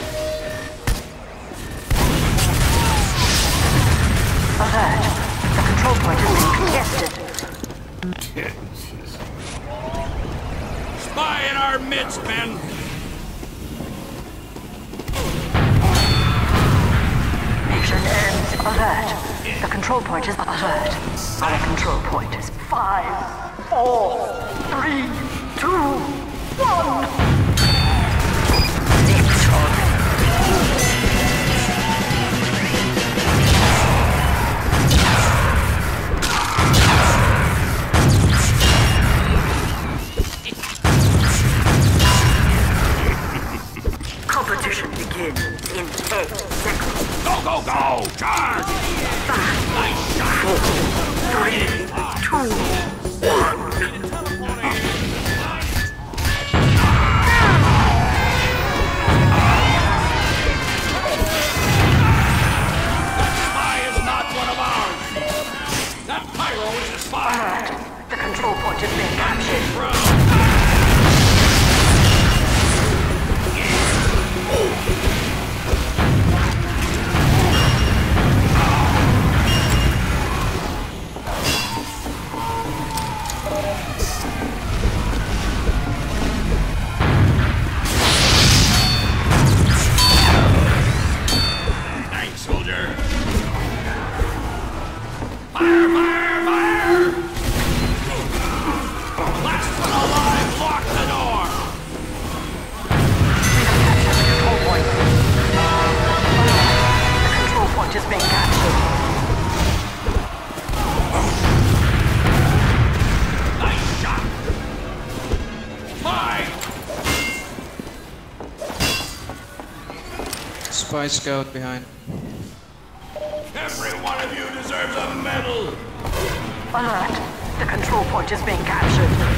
Alert. The control point has been contested. Spy in our midst, men! Mission ends. Alert. The control point is alert. Our control point is 5, 4, 3, 2, 1. Competition begins in 10 seconds. Go, go, go! Charge! 5, Nice shot! 4, 3, 2, 1. Spy is not one of ours! That pyro is a spy! Alert. The control point has been captured. Thanks, soldier! Fire, fire, fire! Last one alive, lock the door! Control point. The control point is being captured. Nice shot! Fine! Spy scout behind. Every one of you deserves a medal! medal! Alert! The control point is being captured.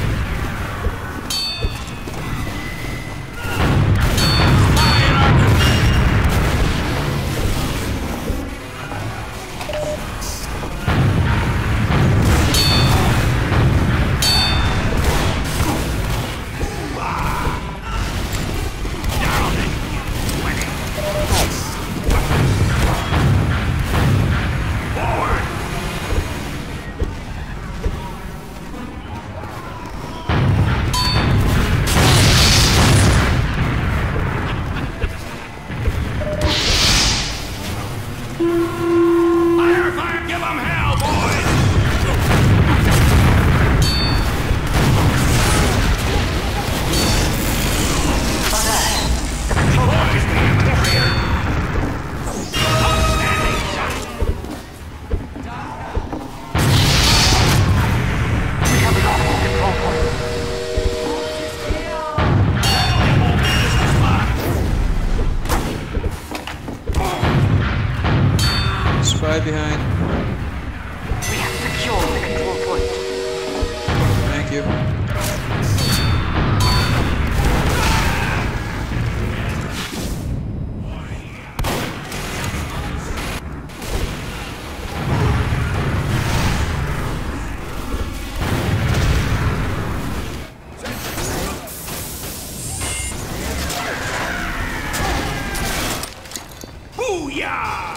Behind. We have secured the control point. Thank you. Booyah!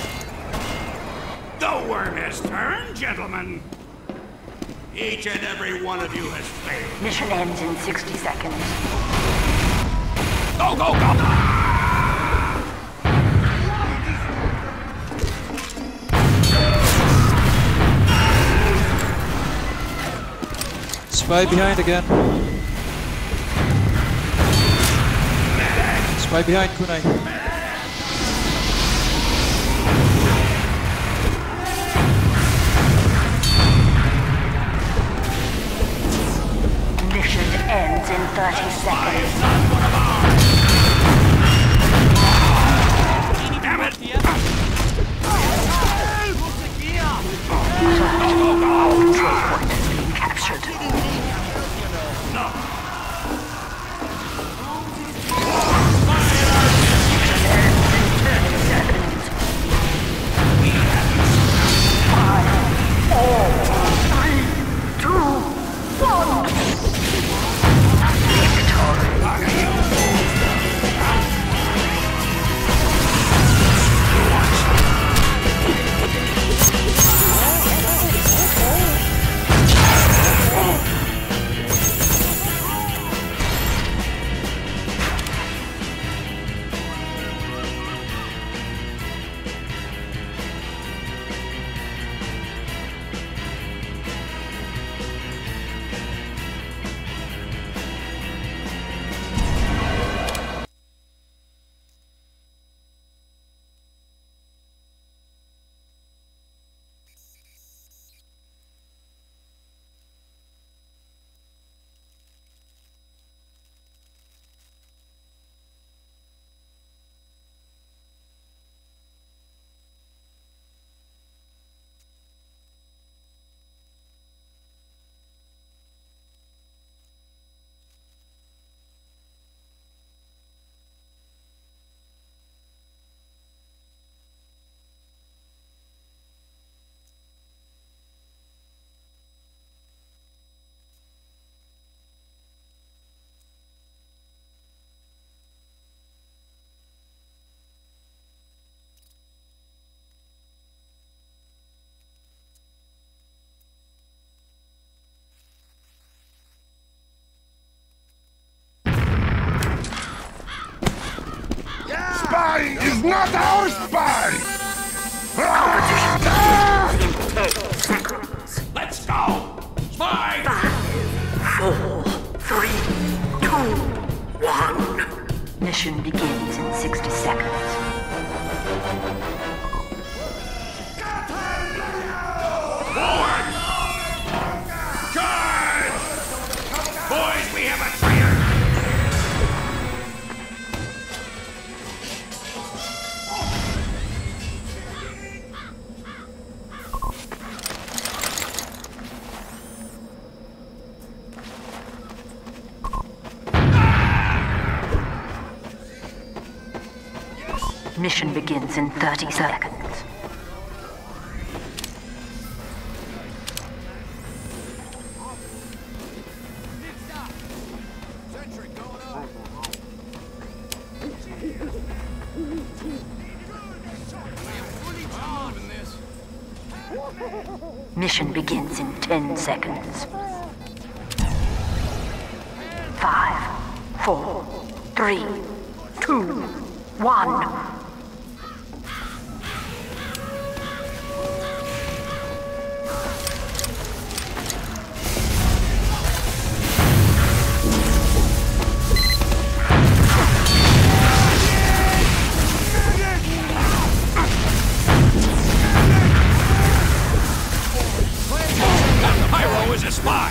The worm has turned, gentlemen. Each and every one of you has failed. Mission ends in 60 seconds. Go, go, go! Spy behind again. Spy behind, Kunai. Ends in 30 seconds. Damn it! Our control point has been captured. Spy is not our spy! Let's go! Spy! 4, 3, 2, 1. Mission begins in 60 seconds. Forward! Charge! Boys, we have a traitor! Mission begins in 30 seconds. Mission begins in 10 seconds. 5, 4, 3, 2, 1. Pyro is a spy!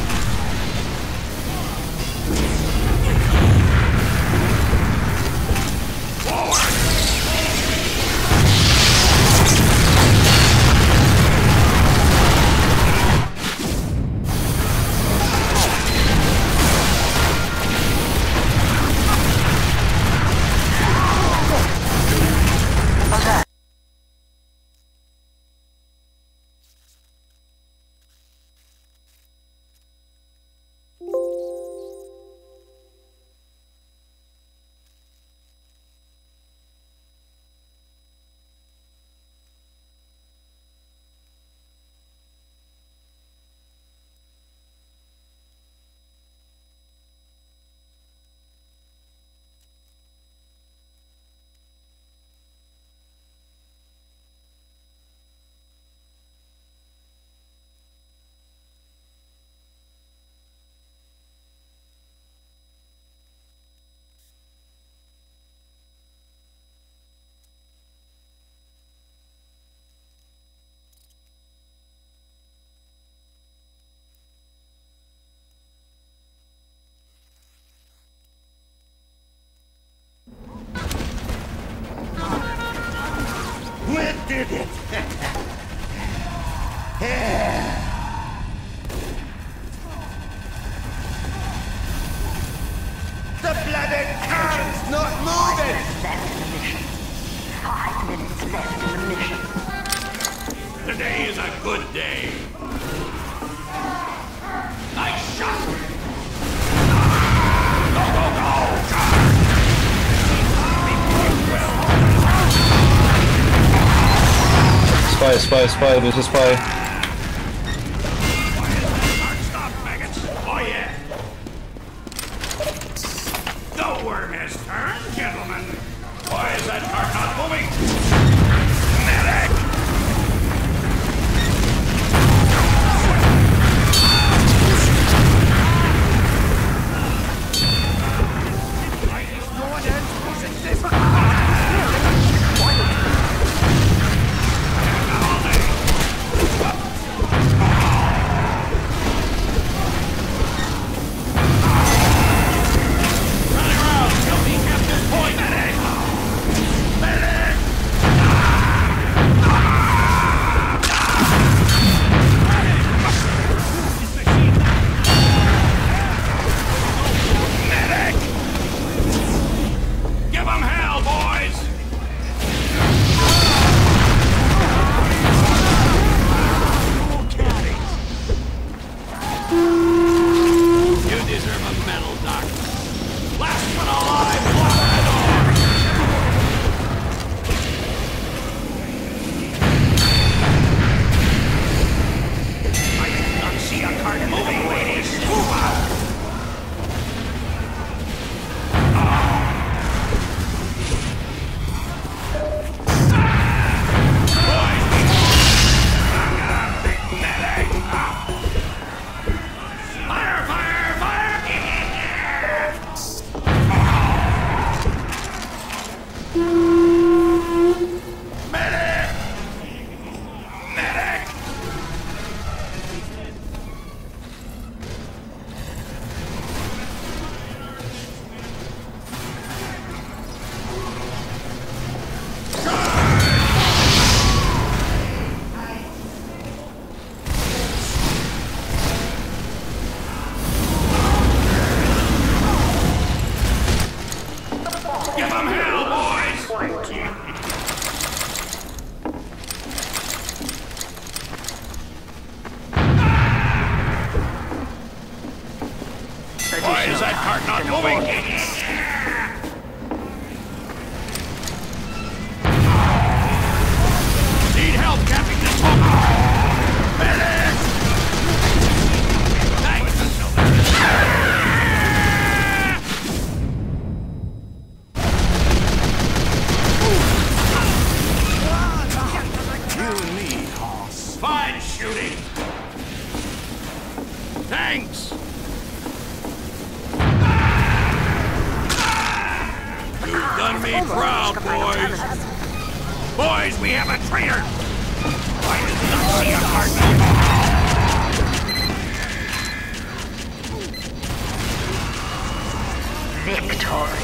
Did it! The bloody car's not moving! Left in the mission. 5 minutes left in the mission. Today is a good day. Nice shot! Go, go, go! Charge! Spy, there's a spy. Stop, maggots! Oh yeah! The worm has turned, gentlemen! Why is that cart not moving? Medic! No one else uses this! Is that cart not moving? Need help capping this pump! Medic! Thanks! You and me, Hoss. Fine shooting! Thanks! You've done me proud, boys! Boys, we have a traitor! Why did not see a cardinal? Victory.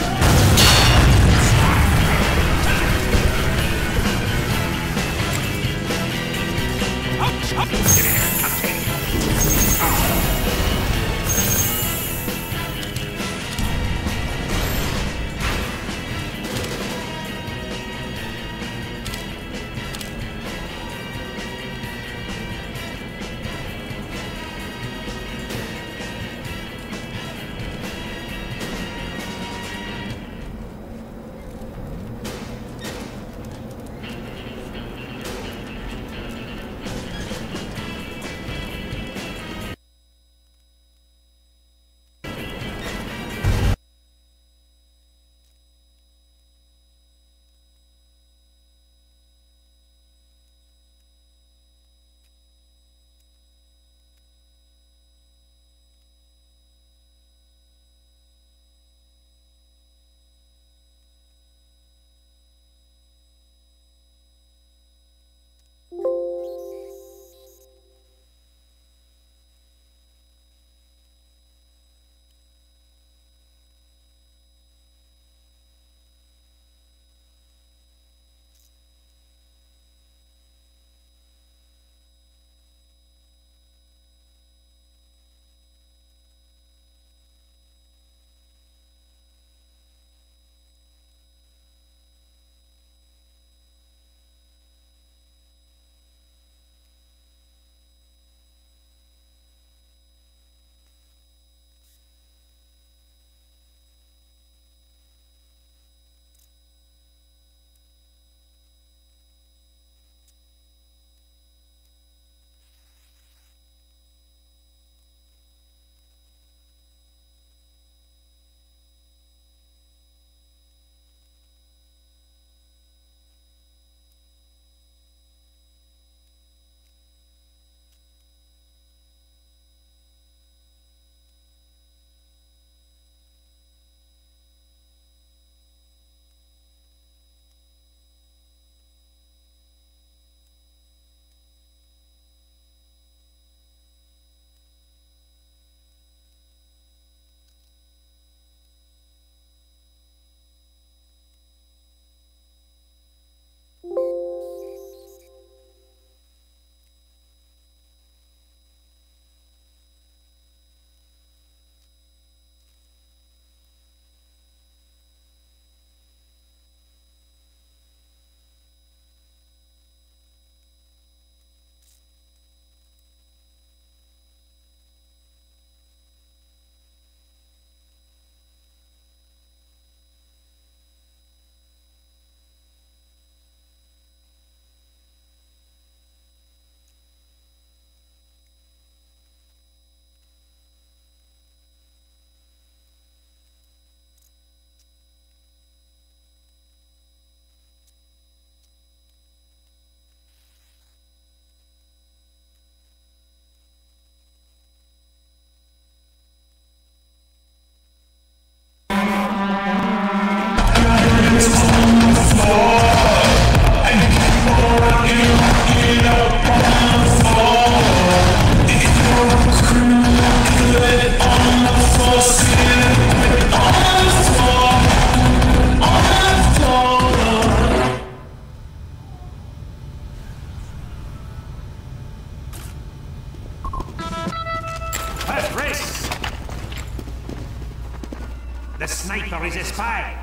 The sniper is a spy.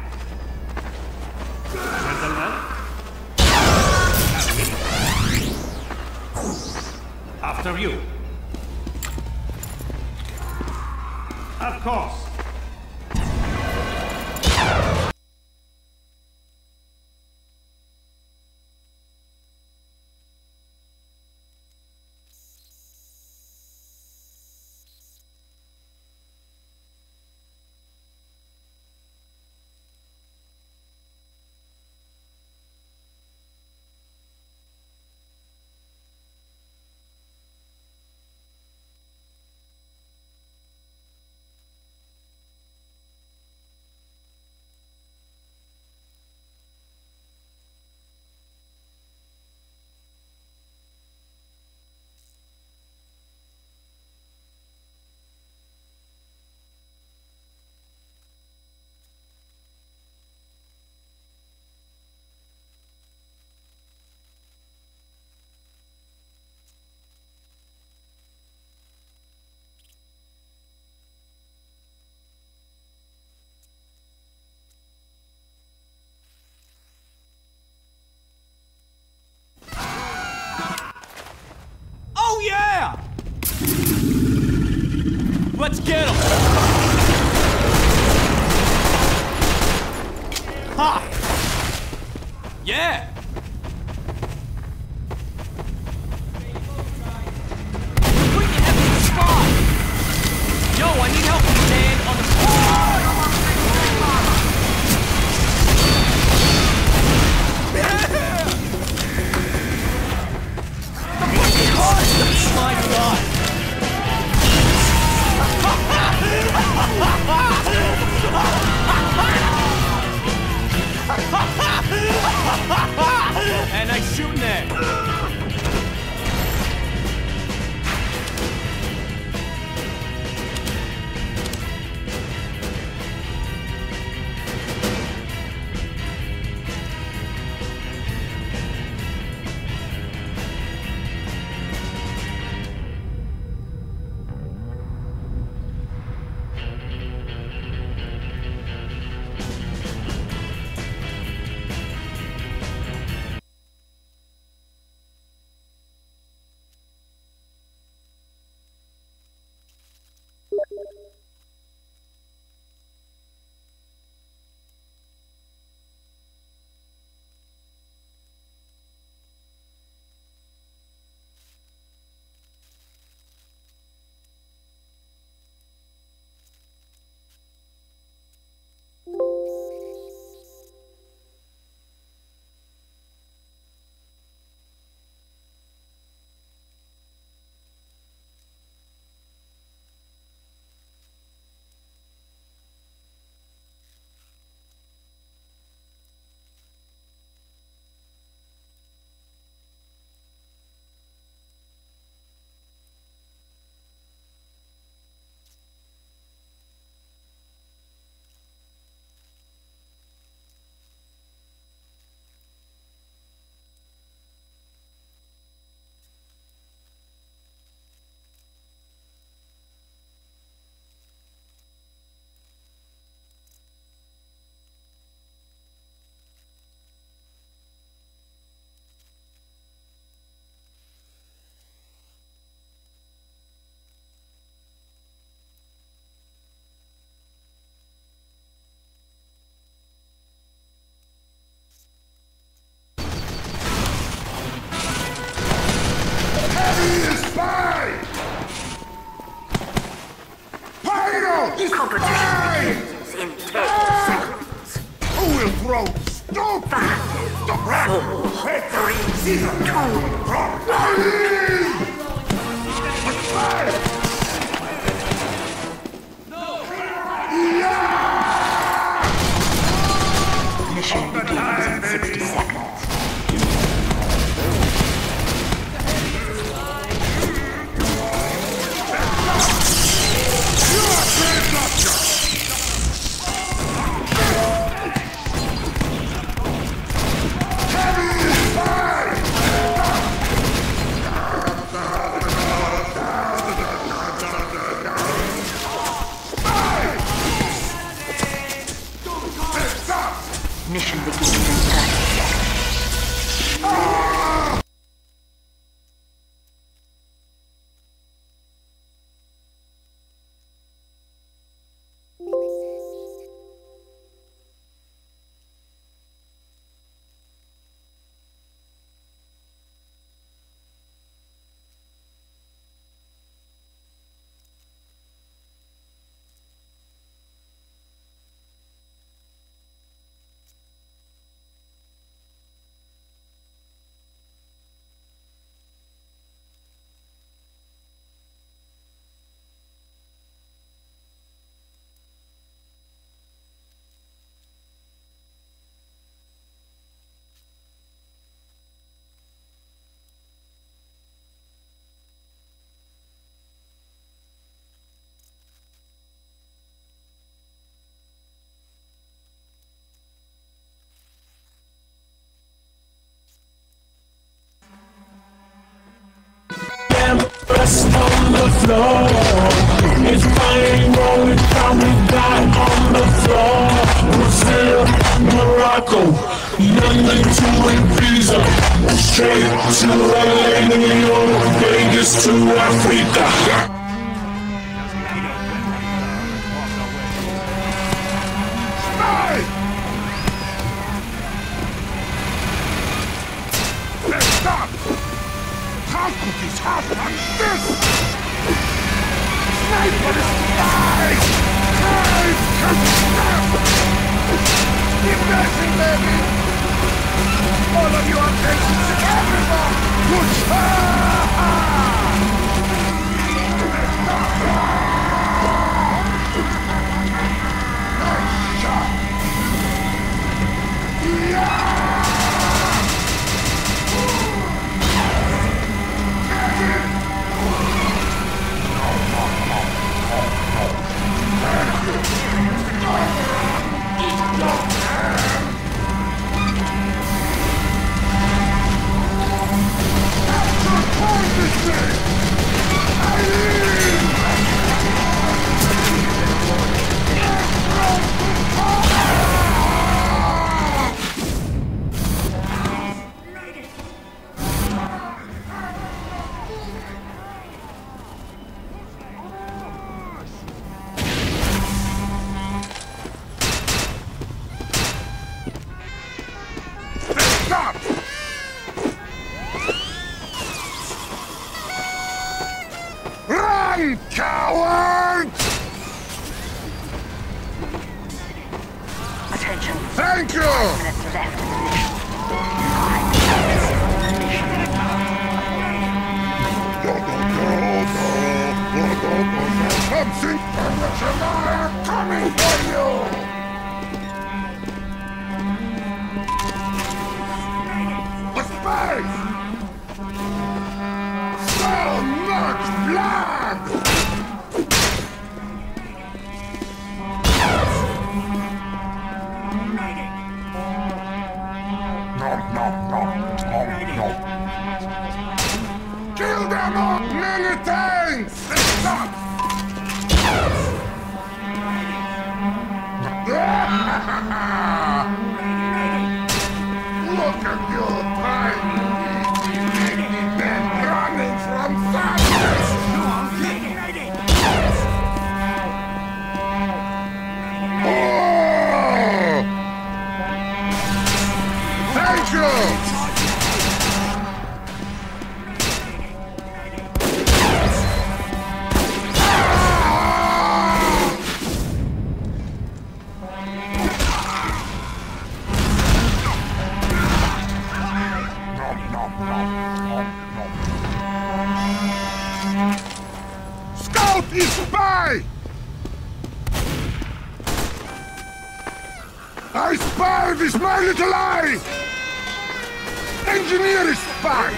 Gentlemen. After you. Of course. Oh yeah! Let's get him! Ha! Yeah! We can have the spot! Yo, I need help with land on the spot! My God! And I shooting that. Competition begins in 10 seconds. Who will throw? Stop! 5, Stop! 4, 3, 2, 1. Mission begins in 60 seconds. Mission begins in 30 seconds. floor. It's fine rolling down, we got on the floor. Brazil, Morocco, London to Ibiza, straight to LA, New York, Vegas to Africa. Stop! How could this happen like this? Sniper is alive! Guys, come stop! Keep dancing, baby! All of you are dancing to everyone! Good shot! Nice shot! Yeah! Stop! Run, coward! Attention. Thank you! 5 minutes left in the mission. 5 minutes. Something coming for you! A space! So much blood! No. Kill them all! Many things! Stop! Look at you, tiny baby man running from sadness! Oh! Thank you! Scout is spy! I spy with my little eye! Engineer is spy!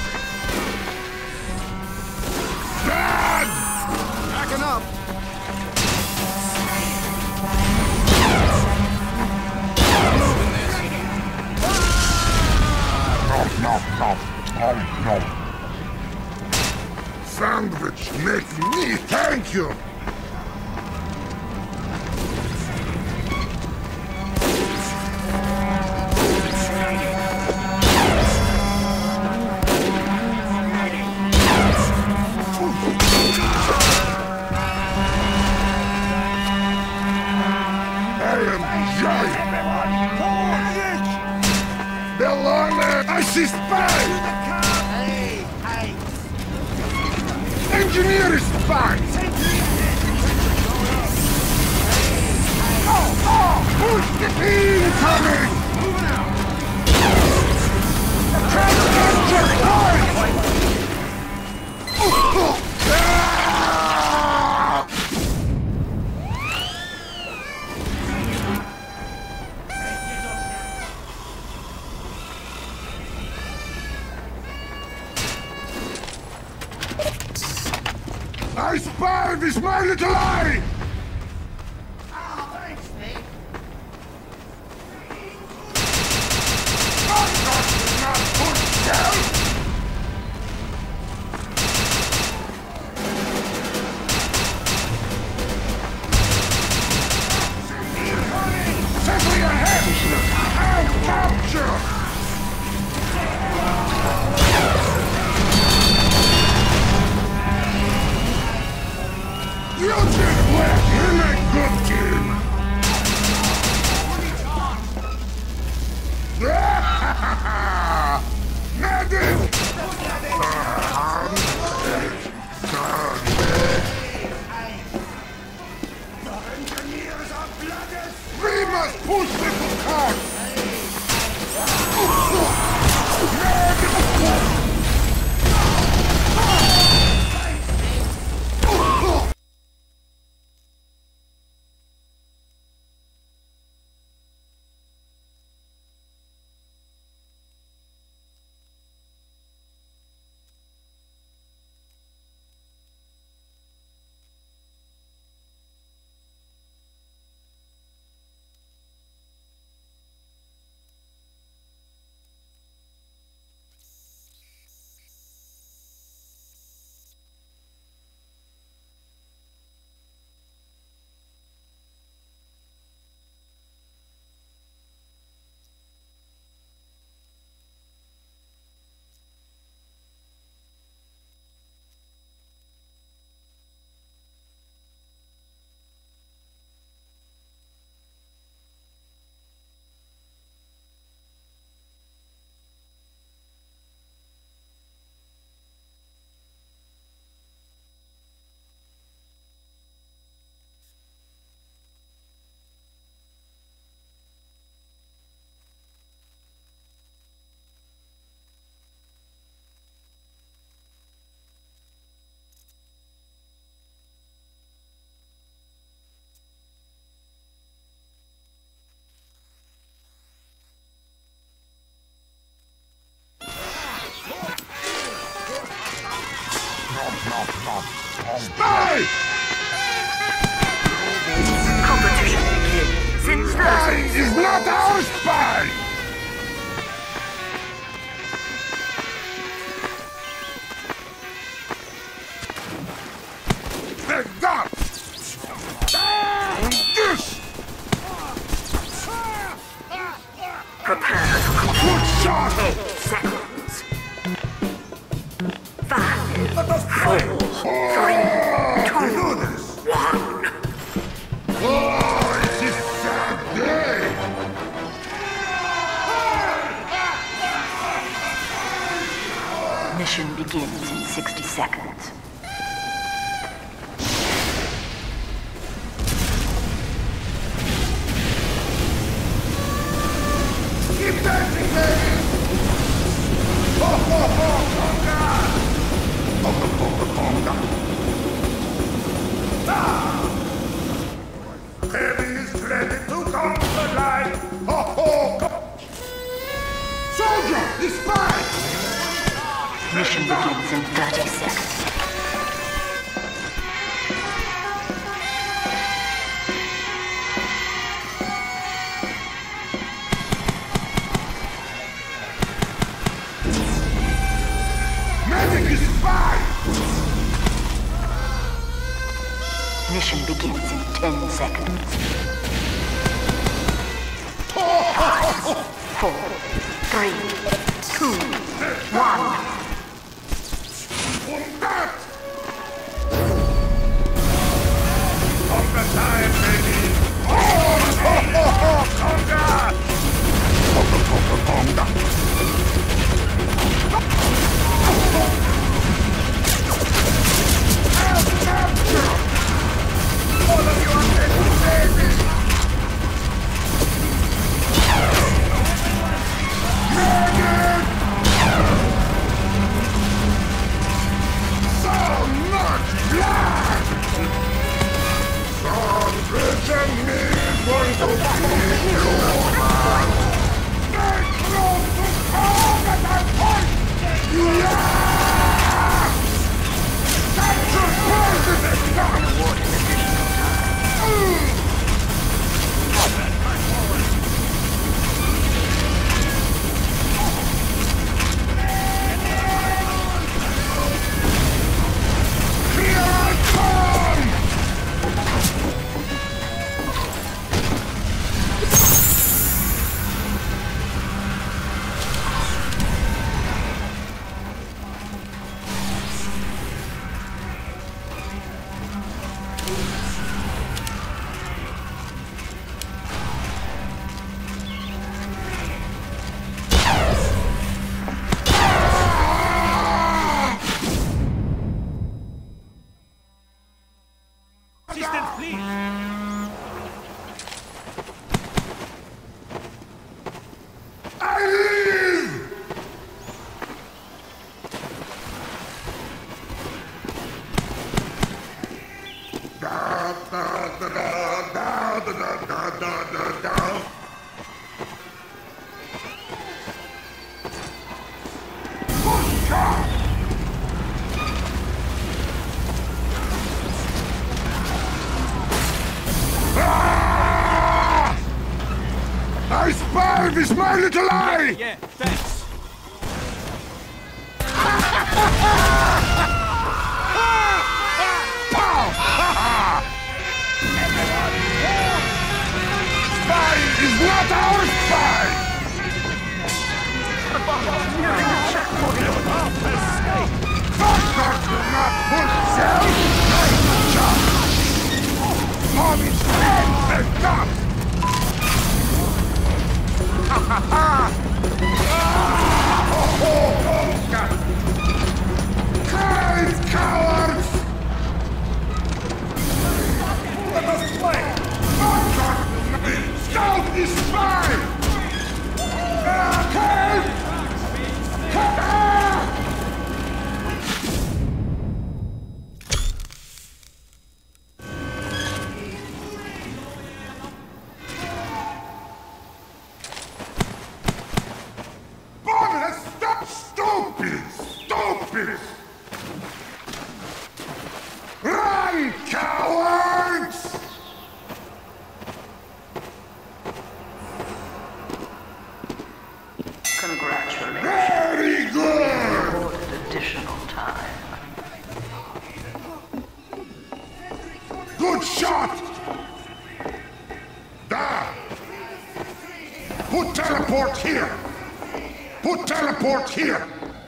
Bad! Backing up. No. Sandwich make me thank you! I am giant! Bellone! I see spy! Hey! Engineer is spy! Oh! Push the team coming! Moving out! Capture point! I spy with my little eye! Oh, thanks, Steve. I'm not good, Shell! just let him a good team! Medic! We must push this cart! Spy! Competition begins in 30 Spy is not our spy! Take that! And this! Prepare to Good shot! 8 seconds. 5, 4, 3, 2, 1. Oh, it's a sad day! Mission begins in 60 seconds. Keep dancing, baby! Ho, ho, ho, conga! Conga, conga, conga! Ah! Heavy is ready to come to life! Ho, ho, go! Soldier, the spy! Mission begins in 30 seconds. Magic is spy! Mission begins in 10 seconds. 5, 4, 3, 2, 1. Combat! Conga time, baby! Oh, ho, ho, ho, conga! Conga, conga, conga! All of you are dead, baby! Murder! So much blood! Some prison is going to kill you! Get close to home at that point! Yeah! That's your poison! Not Here I come! Assistance, please! I live! Da, da, da, da, da, da, da, da, da, da. Good shot! I spy with my little eye! Yeah, thanks. Spy is not our spy! The bomb's nearing the checkpoint. Doctor will not push cells! Nice job! Mom is dead and not! Guys, cowards! Let us play! Scout is fine! Stop! Stupid! Stupid! Run, cowards! Congratulations. Very good! Awarded additional time. Good shot! Da! Put teleport here! Put teleport here!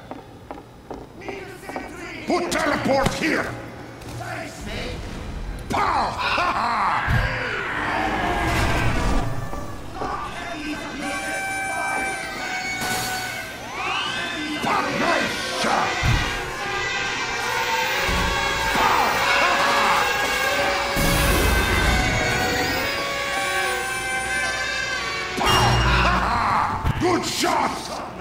Put teleport here! Pow! Ha ha! Nice shot! Pow! Ha ha! Pow! Ha ha! Good shot!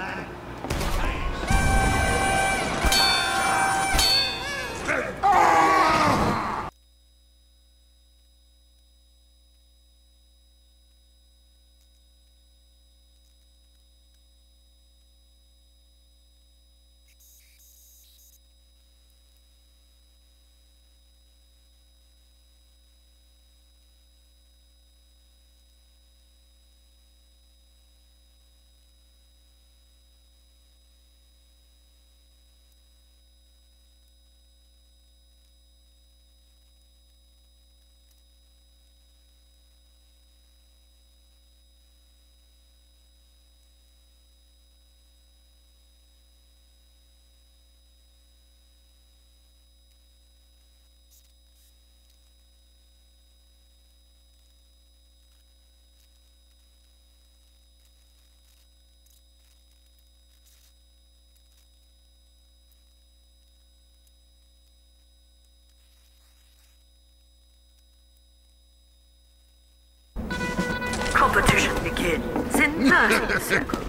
Competition begins in 30 seconds.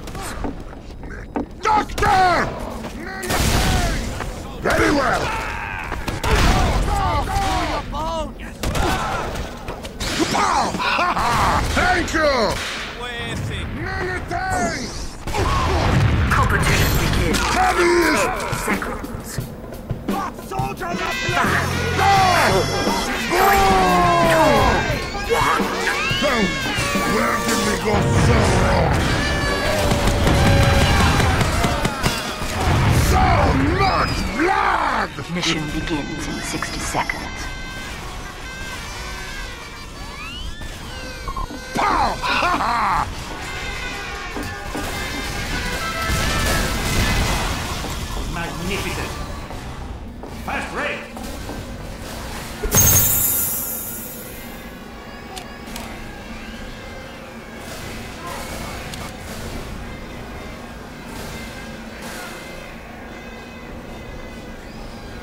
Doctor! Very well! Pow! Ha ha! Thank you! Military! Competition begins Heaviest! in 30 seconds. Soldiers up! 5, Go! 3, 2, 1. Where did we go so wrong? So much blood! Mission begins in 60 seconds. Pow! Ha ha! Magnificent! First rate!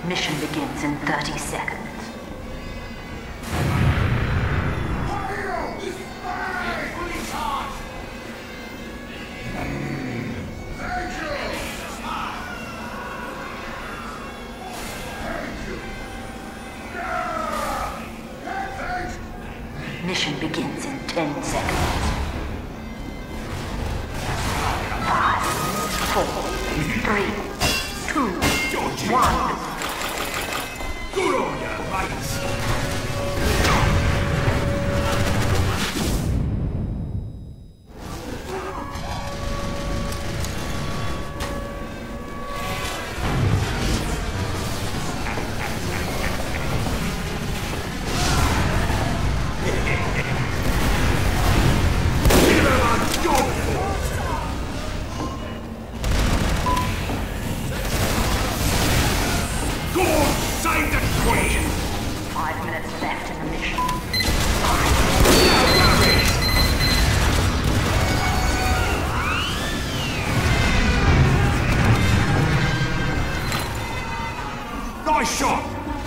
Mission begins in 30 seconds. Mission begins in 10 seconds. 5, 4, 3, 2, 1. Good on ya, mates! Save the Queen! 5 minutes left in the mission. Nice shot!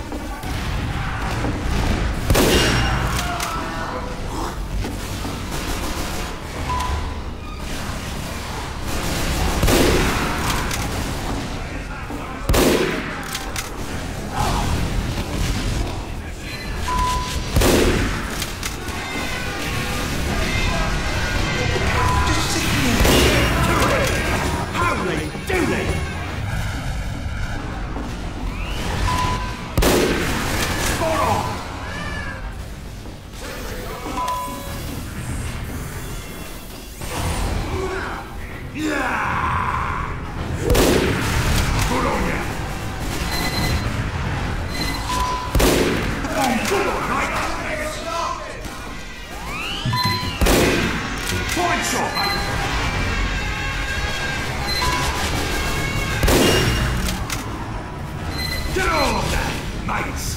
Get on that, mates!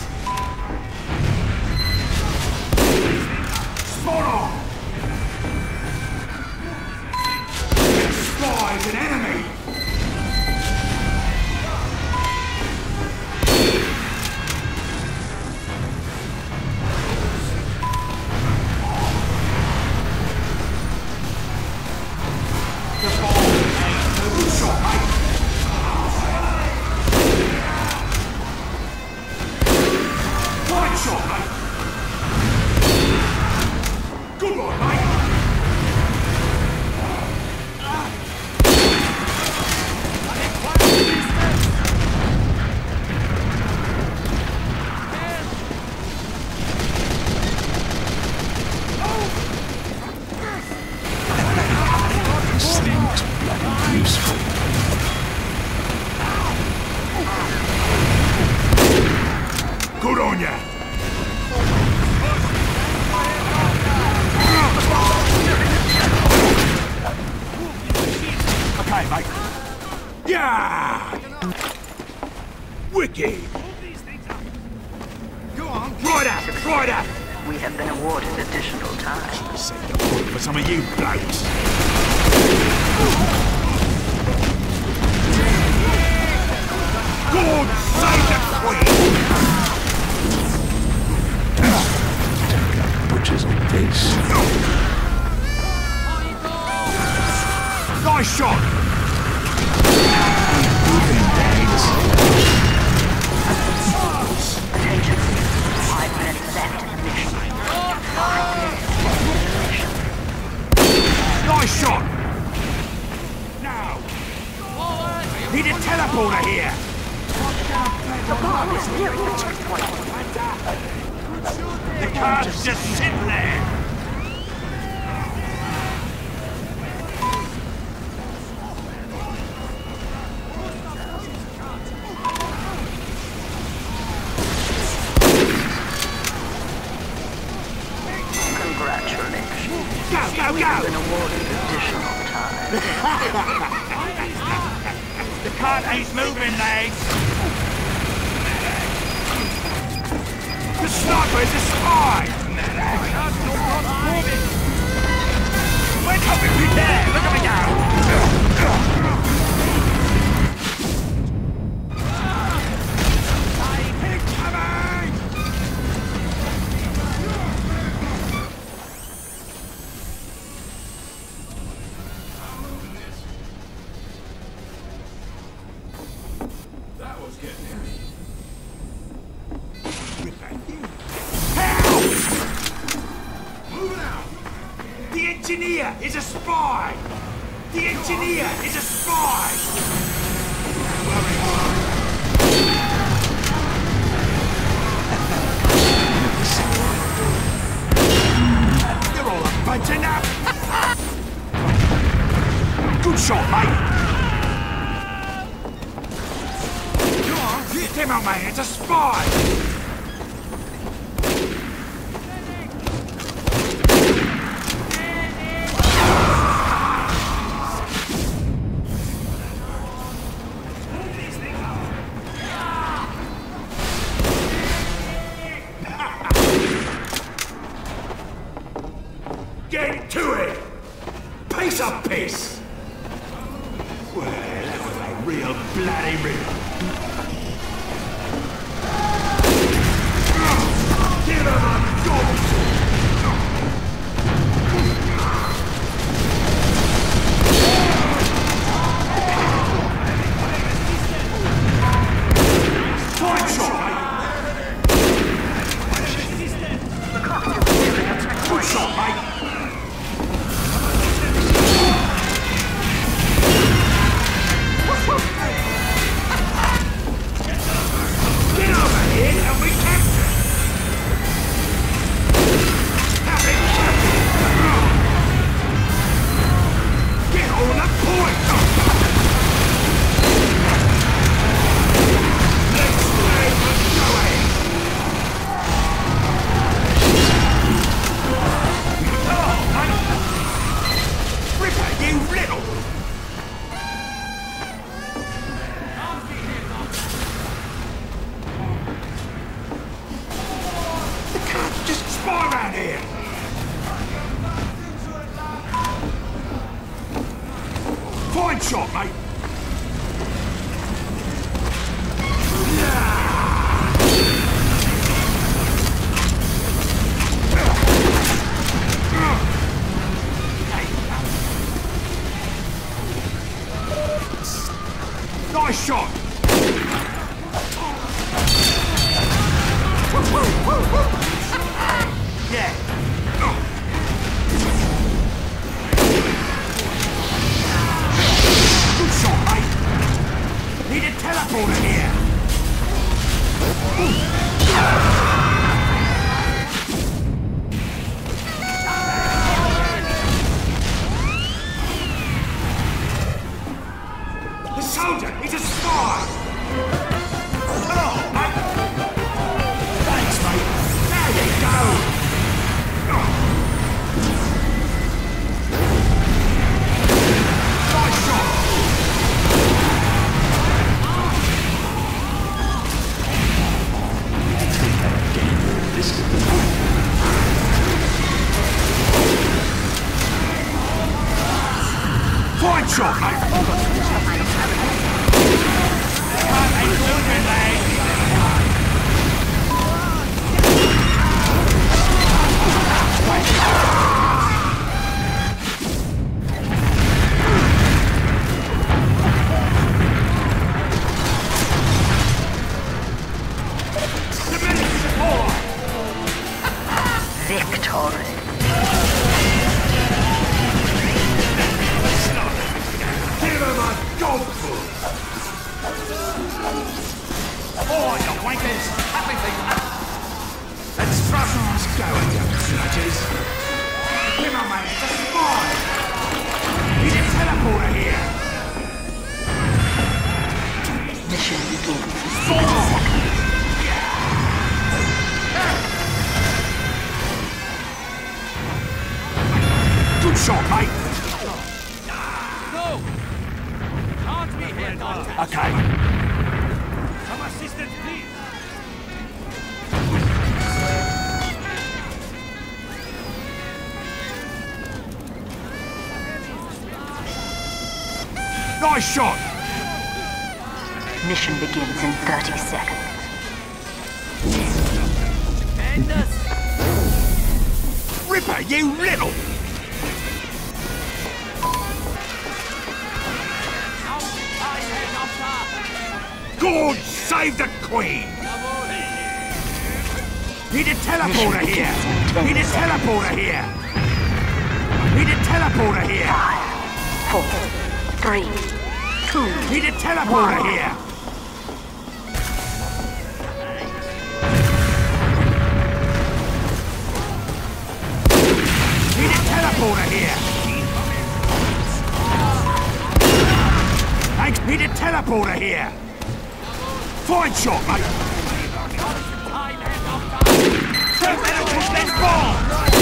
Spot on! Spies an enemy! Good shot, mate! Fine shot, mate! Good one, mate! This thing was bloody useful. Good on ya! Okay, mate. Yeah! Wicked! Go on, right at, right at! We have been awarded additional time. Save the point for some of you blokes. God save the Queen! Butchers on face. Nice shot! Attention. 5 minutes left in the mission. 5 minutes left in the mission. Nice shot! Now! Need a teleporter here! The bomb is nearing the checkpoint. The car's just sitting there! Congratulations. Go, go, We've go! been awarded additional time. The cart ain't moving, lads! The sniper is a spy! We're coming with there! Look at me go! engineer is a spy! The engineer is a spy! You're all a bunch of nuts! Good shot, mate! Come on, mate, it's a spy! Get to it! Piece of piss! Well, that was a real bloody rip. Give him a dog! Fine shot, mate! Good shot, mate! Get over here and we capture! Have it captured! Get on the point! Let's play for going! Oh, mate! Ripper, you little! Just spy around here! Fine shot, mate! Nice shot! Yeah. Good shot, mate. Need a teleporter here. The soldier, he's a spy. Hello, mate. Thanks, mate. There you go. Nice shot. Fine shot, mate. Victory. Give him a dogful! Oh, you wankers! Let's go, you sludges! Come on, mate, it's a spy! He's a teleporter here! Mission begins in 60 seconds. Good shot, mate! No! Can't be hit, Doctor! Okay. Some assistance, please. Nice shot! Mission begins in 30 seconds. Benders! Ripper, you little! God save the Queen! Need a teleporter here! Need a teleporter here! Need a teleporter here! 5, 4, 3, 2, Need a teleporter here! Need a teleporter here! Thanks, need a teleporter here! Fine shot, mate! Let's ball!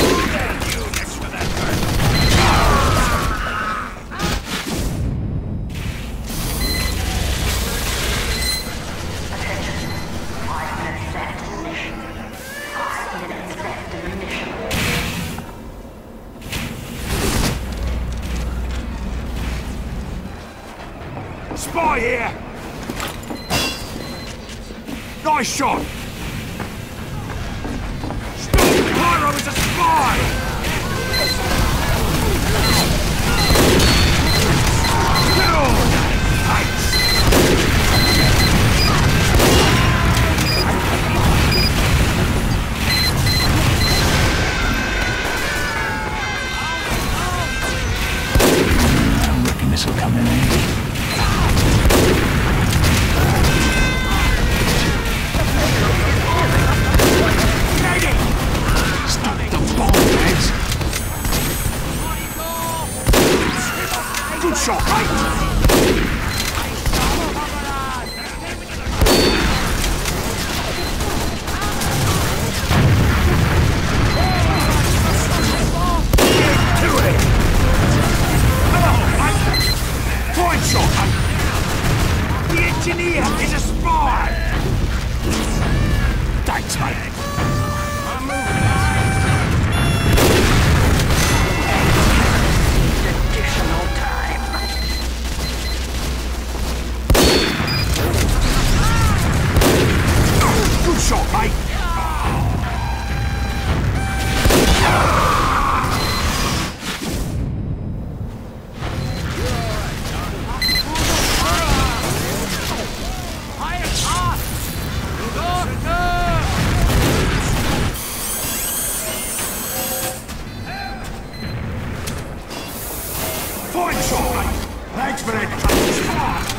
Spy here! Nice shot! Stop! Pyro is a spy! Kill! I reckon this will come in handy. Stop the bomb, lads! Good shot, mate! Fine shot, mate! The engineer is a spy! Thanks, mate! additional time. Good shot, mate! Fine shot, mate! Thanks for that touch spot!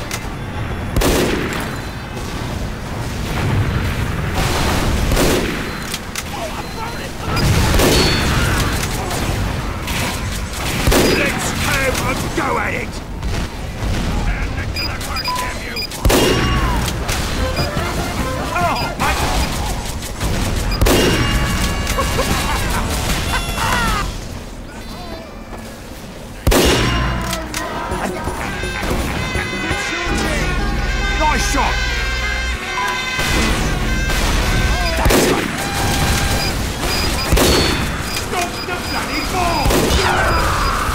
Let's have a go at it! Oh, nice shot! Thanks, mate! Stop the bloody ball!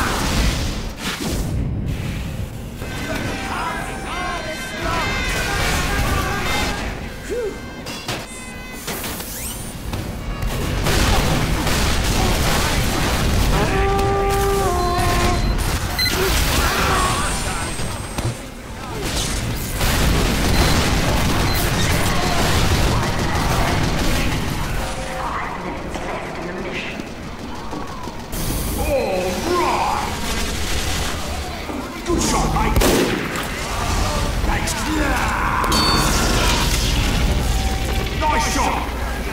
Good shot, mate! Thanks! Nice shot!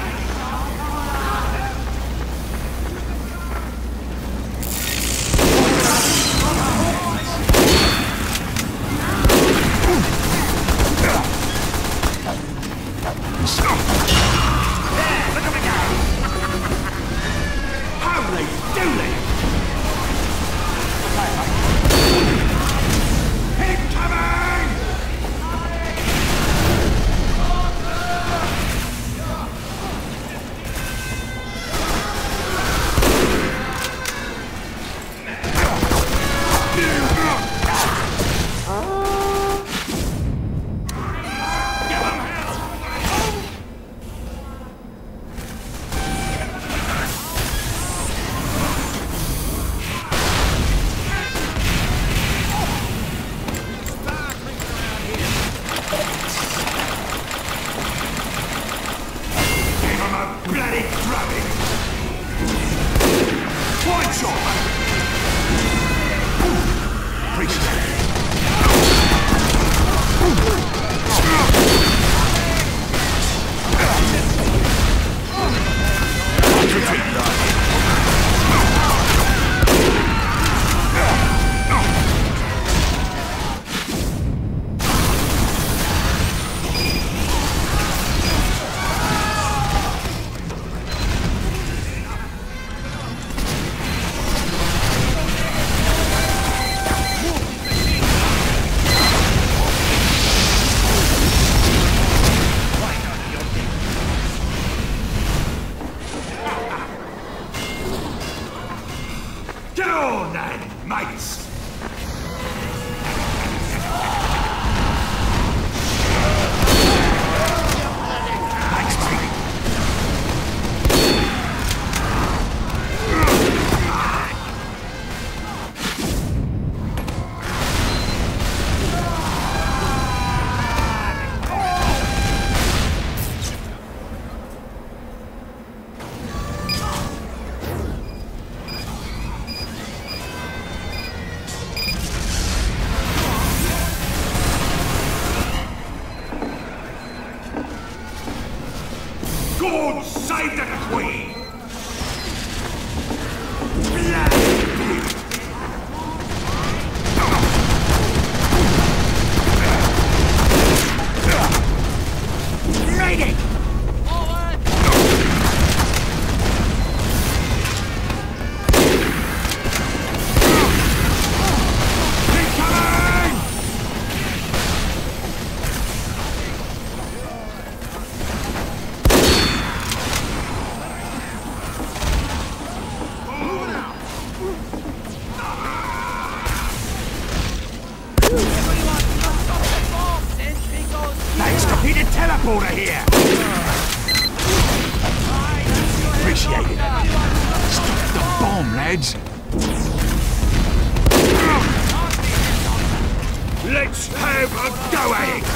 There, look at me go! Holy dooly! Incoming! Give him a bloody drubbing! Fine shot, mate! the Queen! Made it! Teleporter here! Appreciate it. Stop the bomb, lads. Let's have a go at it!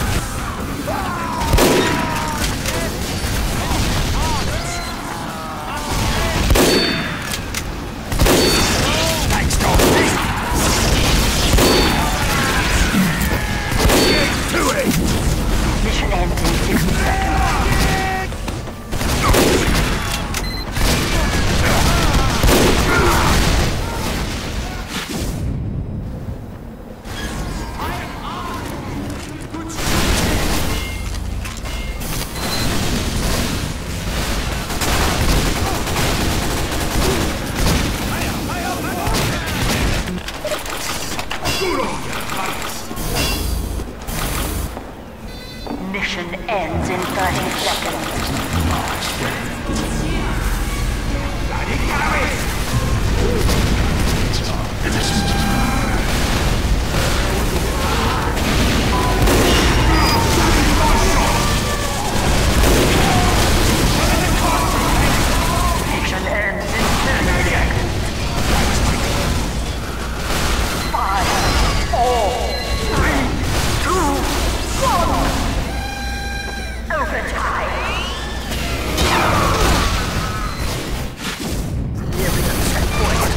Thanks, Tom. Get to it! Mission ends in 60 seconds. Mission ends in 30 seconds. Mission ends in 30 seconds. 5, 4, 3, 2, 1. Overtime! Nearly a checkpoint.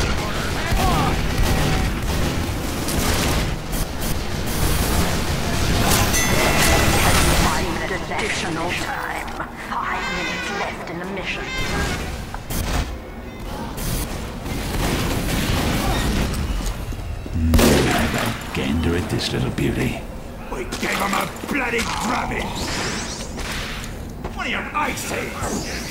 Additional time. 5 minutes left in the mission. Have a gander at this little beauty. We gave him a bloody drubbing! What are your ices?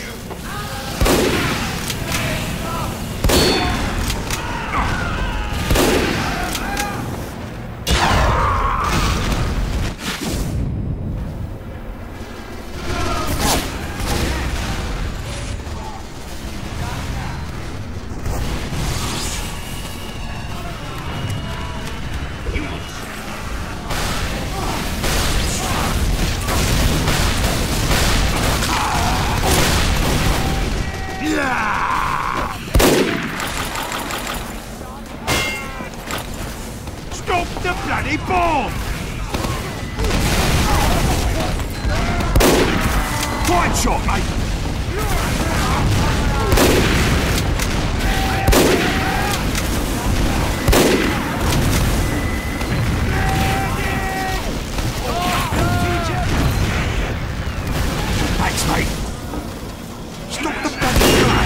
Stop the bloody bomb! Fine shot, mate! Thanks, mate. Stop the bloody gun!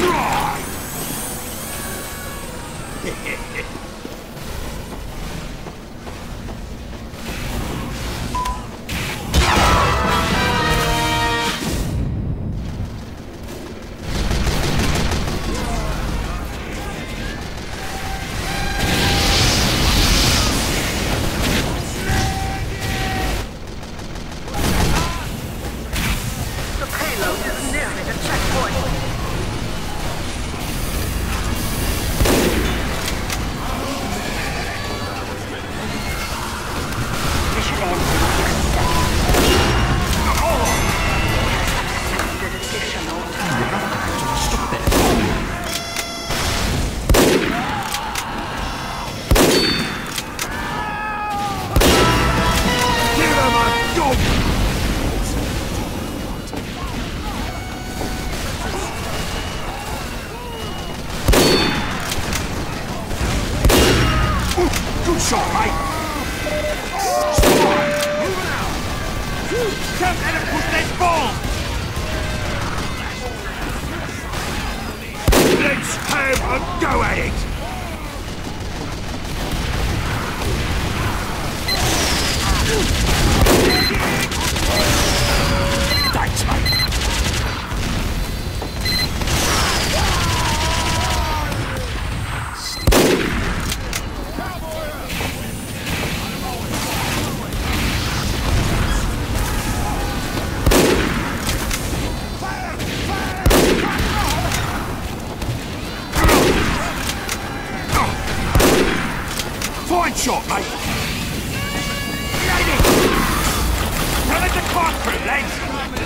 The payload is nearing the checkpoint. Mission ends in 6 seconds. Accepted additional time. Stop it. Give him a dog! Good shot, mate! Don't let him push that bomb! Let's have a go at it! Thanks, mate! Fine shot, mate! Lady! Run at the concrete, lads!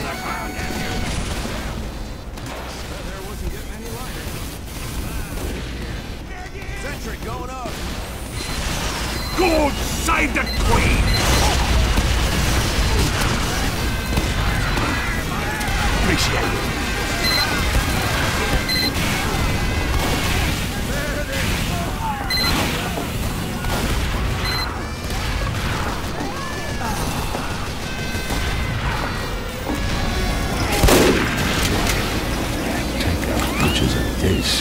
Sentry going up. God save the Queen! Appreciate it. Pictures of this.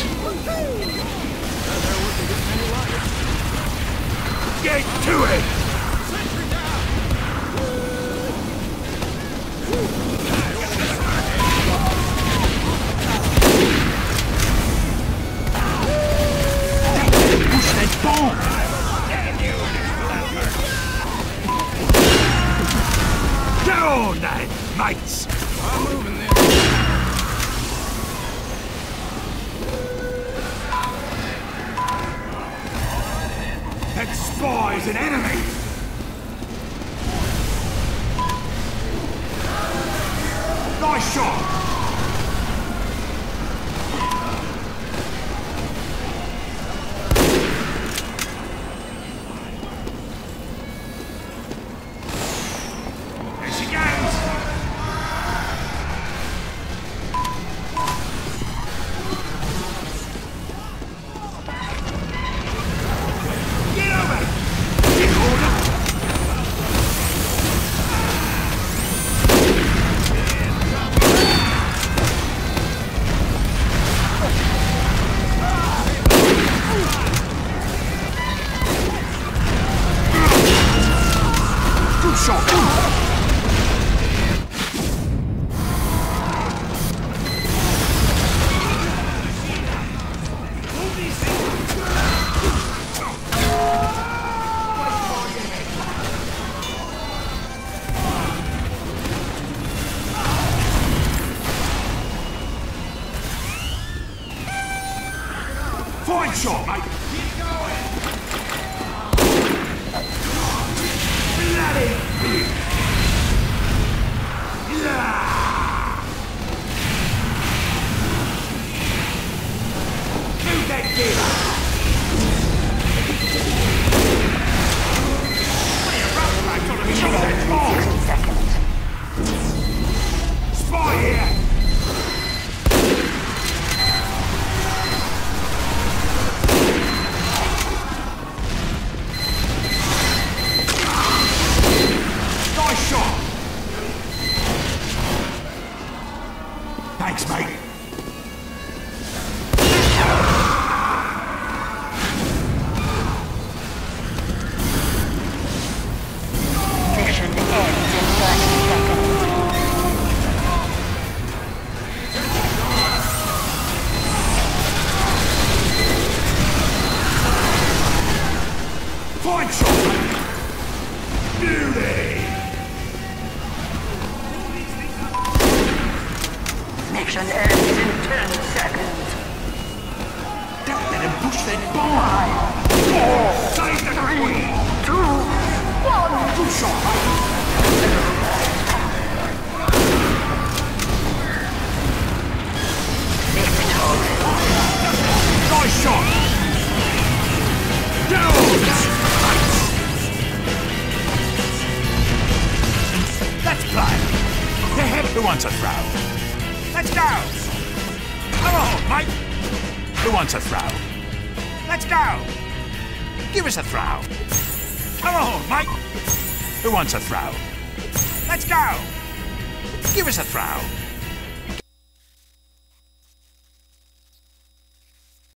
Get to it! Push that bomb! Get on then, mates! I'm moving this. That spy's an enemy! Nice shot! There she goes! Get over! Get order! Good shot! Fine shot, mate! Keep going! Bloody bitch! Yeah! Do that dealer! Shoot that bomb! 60 seconds. Spy here! Nice shot! Thanks, mate. Mission ends in 10 seconds. Don't let him push that bomb. 5, 4, 3, 2, 1. Good shot, mate. Nice shot. Down. Let's play. Who wants a throw? Let's go. Come on, mate. Who wants a throw? Let's go. Give us a throw. Come on, mate. Who wants a throw? Let's go. Give us a throw.